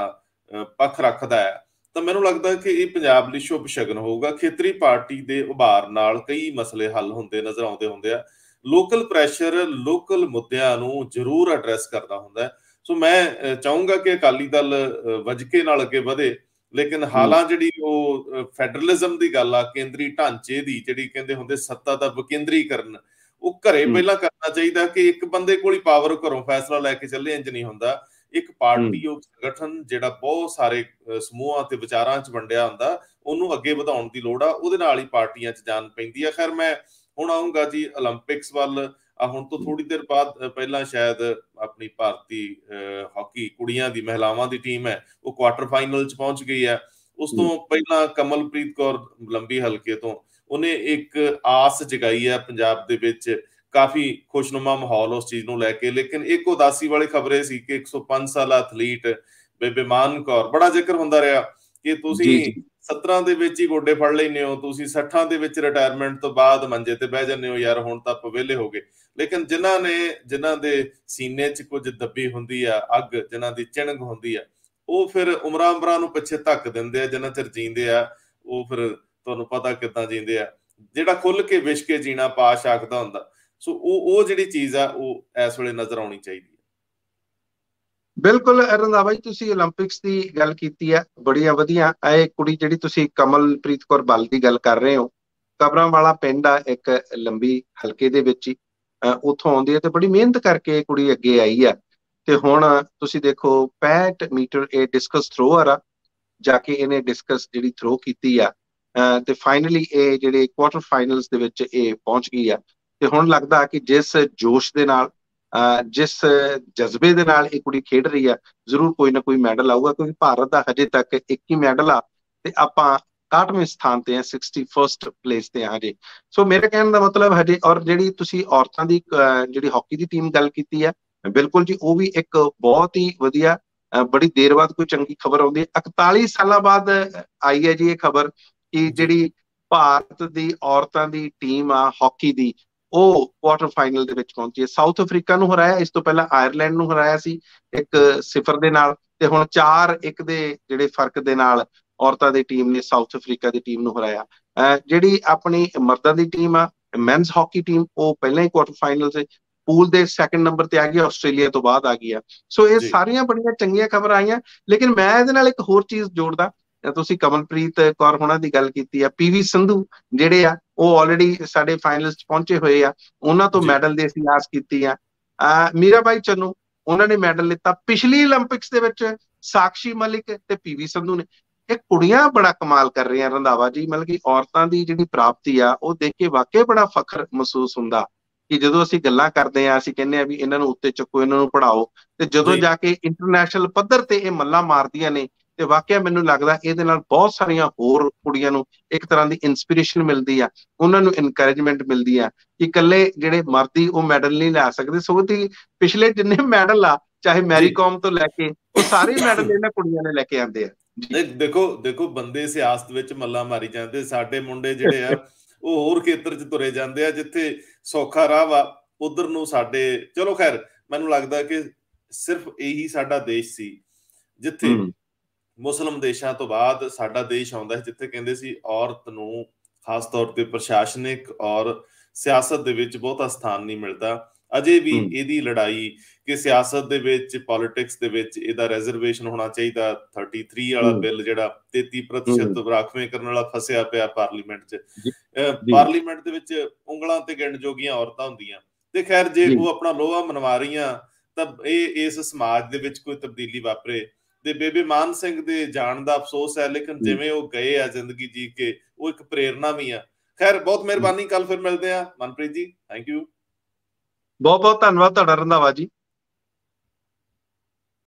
ਪੱਖ ਰੱਖਦਾ ਹੈ, ਤਾਂ ਮੈਨੂੰ ਲੱਗਦਾ ਕਿ ਇਹ ਪੰਜਾਬ ਲਈ ਸ਼ੁਭ ਸ਼ਗਨ ਹੋਊਗਾ। ਖੇਤਰੀ ਪਾਰਟੀ ਦੇ ਉਭਾਰ ਨਾਲ ਕਈ ਮਸਲੇ ਹੱਲ ਹੁੰਦੇ ਨਜ਼ਰ ਆਉਂਦੇ ਹੁੰਦੇ ਆ। ਲੋਕਲ ਪ੍ਰੈਸ਼ਰ ਲੋਕਲ ਮੁੱਦਿਆਂ ਨੂੰ ਜ਼ਰੂਰ ਐਡਰੈਸ ਕਰਦਾ ਹੁੰਦਾ ਹੈ। ਸੋ ਮੈਂ ਚਾਹੂੰਗਾ ਕਿ ਅਕਾਲੀ ਦਲ ਵਜਕੇ ਨਾਲ ਅੱਗੇ ਵਧੇ, ਲੇਕਿਨ ਹਾਲਾਂ ਜਿਹੜੀ ਉਹ ਫੈਡਰਲਿਜ਼ਮ ਦੀ ਗੱਲ ਆ, ਕੇਂਦਰੀ ਢਾਂਚੇ ਦੀ, ਜਿਹੜੀ ਕਹਿੰਦੇ ਹੁੰਦੇ ਸੱਤਾ ਦਾ ਵਿਕੇਂਦਰੀਕਰਨ, ਉਹ ਘਰੇ ਪਹਿਲਾਂ ਕਰਨਾ ਚਾਹੀਦਾ ਕਿ ਇੱਕ ਬੰਦੇ ਕੋਲ ਹੀ ਪਾਵਰ, ਘਰੋਂ ਫੈਸਲਾ ਲੈ ਕੇ ਚੱਲੇ, ਇੰਜ ਨਹੀਂ ਹੁੰਦਾ। ਇੱਕ ਪਾਰਟੀ, ਉਹ ਸੰਗਠਨ ਜਿਹੜਾ ਬਹੁਤ ਸਾਰੇ ਸਮੂਹਾਂ ਤੇ ਵਿਚਾਰਾਂ 'ਚ ਵੰਡਿਆ ਹੁੰਦਾ, ਉਹਨੂੰ ਅੱਗੇ ਵਧਾਉਣ ਦੀ ਲੋੜ ਆ, ਉਹਦੇ ਨਾਲ ਹੀ ਪਾਰਟੀਆਂ 'ਚ ਜਾਨ ਪੈਂਦੀ ਆ। ਖੈਰ ਮੈਂ ਹੁਣ ਆਊਂਗਾ ਜੀ 올림픽ਸ ਵੱਲ। ਹੁਣ ਤੋਂ ਥੋੜੀ ਦੇਰ ਬਾਅਦ, ਪਹਿਲਾਂ ਸ਼ਾਇਦ ਆਪਣੀ ਭਾਰਤੀ ਹਾਕੀ ਕੁੜੀਆਂ ਦੀ, ਮਹਿਲਾਵਾਂ ਦੀ ਟੀਮ ਹੈ, ਉਹ ਕੁਆਟਰ ਫਾਈਨਲ 'ਚ ਪਹੁੰਚ ਗਈ ਹੈ। ਉਸ ਤੋਂ ਪਹਿਲਾਂ ਕਮਲਪ੍ਰੀਤ ਕੌਰ ਲੰਬੀ ਹਲਕੇ ਤੋਂ, ਉਹਨੇ ਇੱਕ ਆਸ ਜਗਾਈ ਹੈ ਪੰਜਾਬ ਦੇ ਵਿੱਚ, ਕਾਫੀ ਖੁਸ਼ਨੁਮਾ ਮਾਹੌਲ ਉਸ ਚੀਜ਼ ਨੂੰ ਲੈ ਕੇ। ਲੇਕਿਨ ਇੱਕ ਉਦਾਸੀ ਵਾਲੀ ਖਬਰ ਇਹ ਸੀ ਕਿ 105 ਸਾਲਾ ਐਥਲੀਟ ਬੇਬੇ ਮਾਨ ਕੌਰ, ਬੜਾ ਜ਼ਿਕਰ ਹੁੰਦਾ ਰਿਹਾ ਕਿ ਤੁਸੀਂ 17 ਦੇ ਵਿੱਚ ਹੀ ਗੋਡੇ ਫੜ ਲੈਂਦੇ ਹੋ, ਤੁਸੀਂ 60 ਦੇ ਵਿੱਚ ਰਿਟਾਇਰਮੈਂਟ ਤੋਂ ਬਾਅਦ ਮੰਜੇ ਤੇ ਬਹਿ ਜਾਂਦੇ ਹੋ, ਯਾਰ ਹੁਣ ਤਾਂ ਆਪਾਂ ਵਿਹਲੇ ਹੋ ਗਏ। ਲੇਕਿਨ ਜਿਨ੍ਹਾਂ ਦੇ ਸੀਨੇ 'ਚ ਕੁਝ ਦੱਬੀ ਹੁੰਦੀ ਆ ਅੱਗ, ਜਿਨ੍ਹਾਂ ਦੀ ਚਿਣਗ ਹੁੰਦੀ ਆ, ਉਹ ਫਿਰ ਉਮਰਾਂ ਨੂੰ ਪਿੱਛੇ ਧੱਕ ਦਿੰਦੇ ਆ। ਜਿੰਨਾ ਚਿਰ ਜੀਂਦੇ ਆ, ਉਹ ਫਿਰ ਤੁਹਾਨੂੰ ਪਤਾ ਕਿੱਦਾਂ ਜੀਂਦੇ ਆ, ਜਿਹੜਾ ਖੁੱਲ ਕੇ ਵਿਛ ਕੇ ਜੀਣਾ ਪਾਸ਼ ਆਖਦਾ ਹੁੰਦਾ। ਸੋ ਉਹ ਜਿਹੜੀ ਚੀਜ਼ ਆ, ਉਹ ਇਸ ਵੇਲੇ ਨਜ਼ਰ ਆਉਣੀ ਚਾਹੀਦੀ ਹੈ। ਬਿਲਕੁਲ ਰੰਧਾਵਾ ਜੀ, ਤੁਸੀਂ 올림픽ਸ ਦੀ ਗੱਲ ਕੀਤੀ ਹੈ, ਬੜੀਆਂ ਵਧੀਆ। ਇਹ ਕੁੜੀ ਜਿਹੜੀ ਤੁਸੀਂ ਕਮਲਪ੍ਰੀਤ ਕੌਰ ਬਾਦਲ ਦੀ ਗੱਲ ਕਰ ਰਹੇ ਹੋ, ਕਬਰਾਂ ਵਾਲਾ ਪਿੰਡ ਆ ਇੱਕ ਲੰਬੀ ਹਲਕੇ ਦੇ ਵਿੱਚ ਹੀ, ਉੱਥੋਂ ਆਉਂਦੀ ਹੈ ਤੇ ਬੜੀ ਮਿਹਨਤ ਕਰਕੇ ਇਹ ਕੁੜੀ ਅੱਗੇ ਆਈ ਆ। ਤੇ ਹੁਣ ਤੁਸੀਂ ਦੇਖੋ 65 ਮੀਟਰ ਇਹ ਡਿਸਕਸ ਥਰੋਅਰ ਆ, ਜਾ ਕੇ ਇਹਨੇ ਡਿਸਕਸ ਜਿਹੜੀ ਥਰੋ ਕੀਤੀ ਆ, ਤੇ ਫਾਈਨਲੀ ਇਹ ਜਿਹੜੇ ਕੁਆਟਰ ਫਾਈਨਲਸ ਦੇ ਵਿੱਚ ਇਹ ਪਹੁੰਚ ਗਈ ਆ। ਤੇ ਹੁਣ ਲੱਗਦਾ ਕਿ ਜਿਸ ਜੋਸ਼ ਦੇ ਨਾਲ, ਜਿਸ ਜਜ਼ਬੇ ਦੇ ਨਾਲ ਇਹ ਕੁੜੀ ਖੇਡ ਰਹੀ ਆ, ਜ਼ਰੂਰ ਕੋਈ ਨਾ ਕੋਈ ਮੈਡਲ ਆਊਗਾ, ਕਿਉਂਕਿ ਭਾਰਤ ਦਾ ਹਜੇ ਤੱਕ ਇੱਕ ਹੀ ਮੈਡਲ ਆ ਤੇ ਆਪਾਂ 61ਵੇਂ ਸਥਾਨ ਤੇ ਆ, 61st ਪਲੇਸ ਤੇ ਆ ਹਜੇ। ਸੋ ਮੇਰੇ ਕਹਿਣ ਦਾ ਮਤਲਬ ਹਜੇ, ਔਰ ਜਿਹੜੀ ਤੁਸੀਂ ਔਰਤਾਂ ਦੀ ਜਿਹੜੀ ਹਾਕੀ ਦੀ ਟੀਮ ਗੱਲ ਕੀਤੀ ਆ, ਬਿਲਕੁਲ ਜੀ, ਉਹ ਵੀ ਇੱਕ ਬਹੁਤ ਹੀ ਵਧੀਆ, ਬੜੀ ਦੇਰ ਬਾਅਦ ਕੋਈ ਚੰਗੀ ਖਬਰ ਆਉਂਦੀ ਹੈ। 41 ਸਾਲਾਂ ਬਾਅਦ ਆਈ ਹੈ ਜੀ ਇਹ ਖਬਰ ਕਿ ਜਿਹੜੀ ਭਾਰਤ ਦੀ ਔਰਤਾਂ ਦੀ ਟੀਮ ਆ ਹਾਕੀ ਦੀ, ਉਹ ਕੁਆਟਰ ਫਾਈਨਲ ਦੇ ਵਿੱਚ ਪਹੁੰਚੀ ਹੈ। ਸਾਊਥ ਅਫਰੀਕਾ ਨੂੰ ਹਰਾਇਆ, ਇਸ ਤੋਂ ਪਹਿਲਾਂ ਆਇਰਲੈਂਡ ਨੂੰ ਹਰਾਇਆ ਸੀ 1-0 ਦੇ ਨਾਲ, ਤੇ ਹੁਣ 4-1 ਦੇ ਜਿਹੜੇ ਫਰਕ ਦੇ ਨਾਲ ਔਰਤਾਂ ਦੀ ਟੀਮ ਨੇ ਸਾਊਥ ਅਫਰੀਕਾ ਦੀ ਟੀਮ ਨੂੰ ਹਰਾਇਆ। ਜਿਹੜੀ ਆਪਣੀ ਮਰਦਾਂ ਦੀ ਟੀਮ ਆ, ਮੈਨਸ ਹਾਕੀ ਟੀਮ, ਉਹ ਪਹਿਲਾਂ ਹੀ ਕੁਆਟਰ ਫਾਈਨਲ ਤੇ ਪੂਲ ਦੇ 2nd ਨੰਬਰ ਤੇ ਆ ਗਈ, ਆਸਟ੍ਰੇਲੀਆ ਤੋਂ ਬਾਅਦ ਆ ਗਈ ਆ। ਸੋ ਇਹ ਸਾਰੀਆਂ ਬੜੀਆਂ ਚੰਗੀਆਂ ਖਬਰਾਂ ਆਈਆਂ। ਲੇਕਿਨ ਮੈਂ ਇਹਦੇ ਨਾਲ ਇੱਕ ਹੋਰ ਚੀਜ਼ ਜੋੜਦਾ, ਤੁਸੀਂ ਕਮਲਪ੍ਰੀਤ ਕੌਰ ਹੋਣਾ ਦੀ ਗੱਲ ਕੀਤੀ ਆ, PV ਸੰਧੂ ਜਿਹੜੇ ਆ ਉਹ ਆਲਰੇਡੀ ਸਾਡੇ ਫਾਈਨਲ ਚ ਪਹੁੰਚੇ ਹੋਏ ਆ, ਉਹਨਾਂ ਤੋਂ ਮੈਡਲ ਦੀ ਅਸੀਂ ਆਸ ਕੀਤੀ ਆ। ਮੀਰਾਬਾਈ ਚੰਨੂ, ਉਹਨਾਂ ਨੇ ਮੈਡਲ ਲਿੱਤਾ ਪਿਛਲੀ 올림픽ਸ ਦੇ ਵਿੱਚ, ਸਾਕਸ਼ੀ ਮਲਿਕ ਤੇ PV ਸੰਧੂ ਨੇ। ਇਹ ਕੁੜੀਆਂ ਬੜਾ ਕਮਾਲ ਕਰ ਰਹੀਆਂ ਰੰਧਾਵਾ ਜੀ, ਮਤਲਬ ਕਿ ਔਰਤਾਂ ਦੀ ਜਿਹੜੀ ਪ੍ਰਾਪਤੀ ਆ ਉਹ ਦੇਖ ਕੇ ਵਾਕਈ ਬੜਾ ਫਖਰ ਮਹਿਸੂਸ ਹੁੰਦਾ ਕਿ ਜਦੋਂ ਅਸੀਂ ਗੱਲਾਂ ਕਰਦੇ ਆ, ਅਸੀਂ ਕਹਿੰਦੇ ਆ ਵੀ ਇਹਨਾਂ ਨੂੰ ਉੱਤੇ ਚੱਕੋ, ਇਹਨਾਂ ਨੂੰ ਪੜ੍ਹਾਓ, ਤੇ ਜਦੋਂ ਜਾ ਕੇ ਇੰਟਰਨੈਸ਼ਨਲ ਪੱਧਰ ਤੇ ਇਹ ਮੱਲਾਂ ਮਾਰਦੀਆਂ ਨੇ, ਤੇ ਵਾਕਿਆ ਮੈਨੂੰ ਲੱਗਦਾ ਇਹਦੇ ਨਾਲ ਬਹੁਤ ਸਾਰੀਆਂ ਹੋਰ ਕੁੜੀਆਂ ਨੂੰ ਇੱਕ ਤਰ੍ਹਾਂ ਦੀ ਇਨਸਪੀਰੇਸ਼ਨ ਮਿਲਦੀ ਆ, ਉਹਨਾਂ ਨੂੰ ਇਨਕਰੇਜਮੈਂਟ ਮਿਲਦੀ ਆ ਕਿ ਇਕੱਲੇ ਜਿਹੜੇ ਮਰਦੀ ਉਹ ਮੈਡਲ ਨਹੀਂ ਲੈ ਸਕਦੇ, ਸਗੋਂ ਦੀ ਪਿਛਲੇ ਜਿੰਨੇ ਮੈਡਲ ਆ, ਚਾਹੇ ਮੈਰੀ ਕਾਮ ਤੋਂ ਲੈ ਕੇ, ਉਹ ਸਾਰੇ ਮੈਡਲ ਇਹਨਾਂ ਕੁੜੀਆਂ ਨੇ ਲੈ ਕੇ ਆਂਦੇ ਆ। ਦੇਖੋ ਬੰਦੇ ਸਿਆਸਤ ਵਿੱਚ ਮੱਲਾਂ ਮਾਰੀ ਜਾਂਦੇ, ਸਾਡੇ ਮੁੰਡੇ ਜਿਹੜੇ ਆ ਉਹ ਹੋਰ ਖੇਤਰ 'ਚ ਤੁਰੇ ਜਾਂਦੇ ਆ, ਜਿੱਥੇ ਸੌਖਾ ਰਾਹ ਵਾ ਉਧਰ ਨੂੰ ਸਾਡੇ। ਚਲੋ ਖੈਰ, ਮੈਨੂੰ ਲੱਗਦਾ ਕਿ ਸਿਰਫ ਇਹੀ ਸਾਡਾ ਦੇਸ਼ ਸੀ ਜਿੱਥੇ ਮੁਸਲਿਮ ਦੇਸ਼ਾਂ ਤੋਂ ਬਾਅਦ ਸਾਡਾ ਦੇਸ਼ ਆਉਂਦਾ ਹੈ, ਜਿੱਥੇ ਕਹਿੰਦੇ ਸੀ ਔਰਤ ਨੂੰ ਖਾਸ ਤੌਰ ਤੇ ਪ੍ਰਸ਼ਾਸਨਿਕ ਔਰ ਸਿਆਸਤ ਦੇ ਵਿੱਚ ਬਹੁਤਾ ਸਥਾਨ ਨਹੀਂ ਮਿਲਦਾ। ਅਜੇ ਵੀ ਇਹਦੀ ਲੜਾਈ ਕਿ ਸਿਆਸਤ ਦੇ ਵਿੱਚ, ਪੋਲਿਟਿਕਸ ਦੇ ਵਿੱਚ ਇਹਦਾ ਰਿਜ਼ਰਵੇਸ਼ਨ ਹੋਣਾ ਚਾਹੀਦਾ। 33 ਵਾਲਾ ਬਿੱਲ ਜਿਹੜਾ 33% ਰਾਖਵੇਂ ਕਰਨ ਵਾਲਾ ਫਸਿਆ ਪਿਆ ਪਾਰਲੀਮੈਂਟ 'ਚ। ਪਾਰਲੀਮੈਂਟ ਦੇ ਵਿੱਚ ਉਂਗਲਾਂ ਤੇ ਗਿਣ ਜੋਗੀਆਂ ਔਰਤਾਂ ਹੁੰਦੀਆਂ, ਤੇ ਖੈਰ ਜੇ ਉਹ ਆਪਣਾ ਲੋਹਾ ਮਨਵਾ ਰਹੀਆਂ ਤਾਂ ਇਹ ਇਸ ਸਮਾਜ ਦੇ ਵਿੱਚ ਕੋਈ ਤਬਦੀਲੀ ਵਾਪਰੇ। ਤੇ ਬੇਬੇ ਮਾਨ ਸਿੰਘ ਦੇ ਜਾਣ ਦਾ ਅਫਸੋਸ ਹੈ, ਲੇਕਿਨ ਜਿਵੇਂ ਉਹ ਗਏ ਆ ਜ਼ਿੰਦਗੀ ਜੀ ਕੇ, ਉਹ ਇੱਕ ਪ੍ਰੇਰਨਾ ਵੀ ਆ। ਖੈਰ, ਬਹੁਤ ਮਿਹਰਬਾਨੀ, ਕੱਲ ਫਿਰ ਮਿਲਦੇ ਆ ਮਨਪ੍ਰੀਤ ਜੀ। ਥੈਂਕ ਯੂ, ਬਹੁਤ ਬਹੁਤ ਧੰਨਵਾਦ ਤੁਹਾਡਾ ਰੰਧਾਵਾ ਜੀ।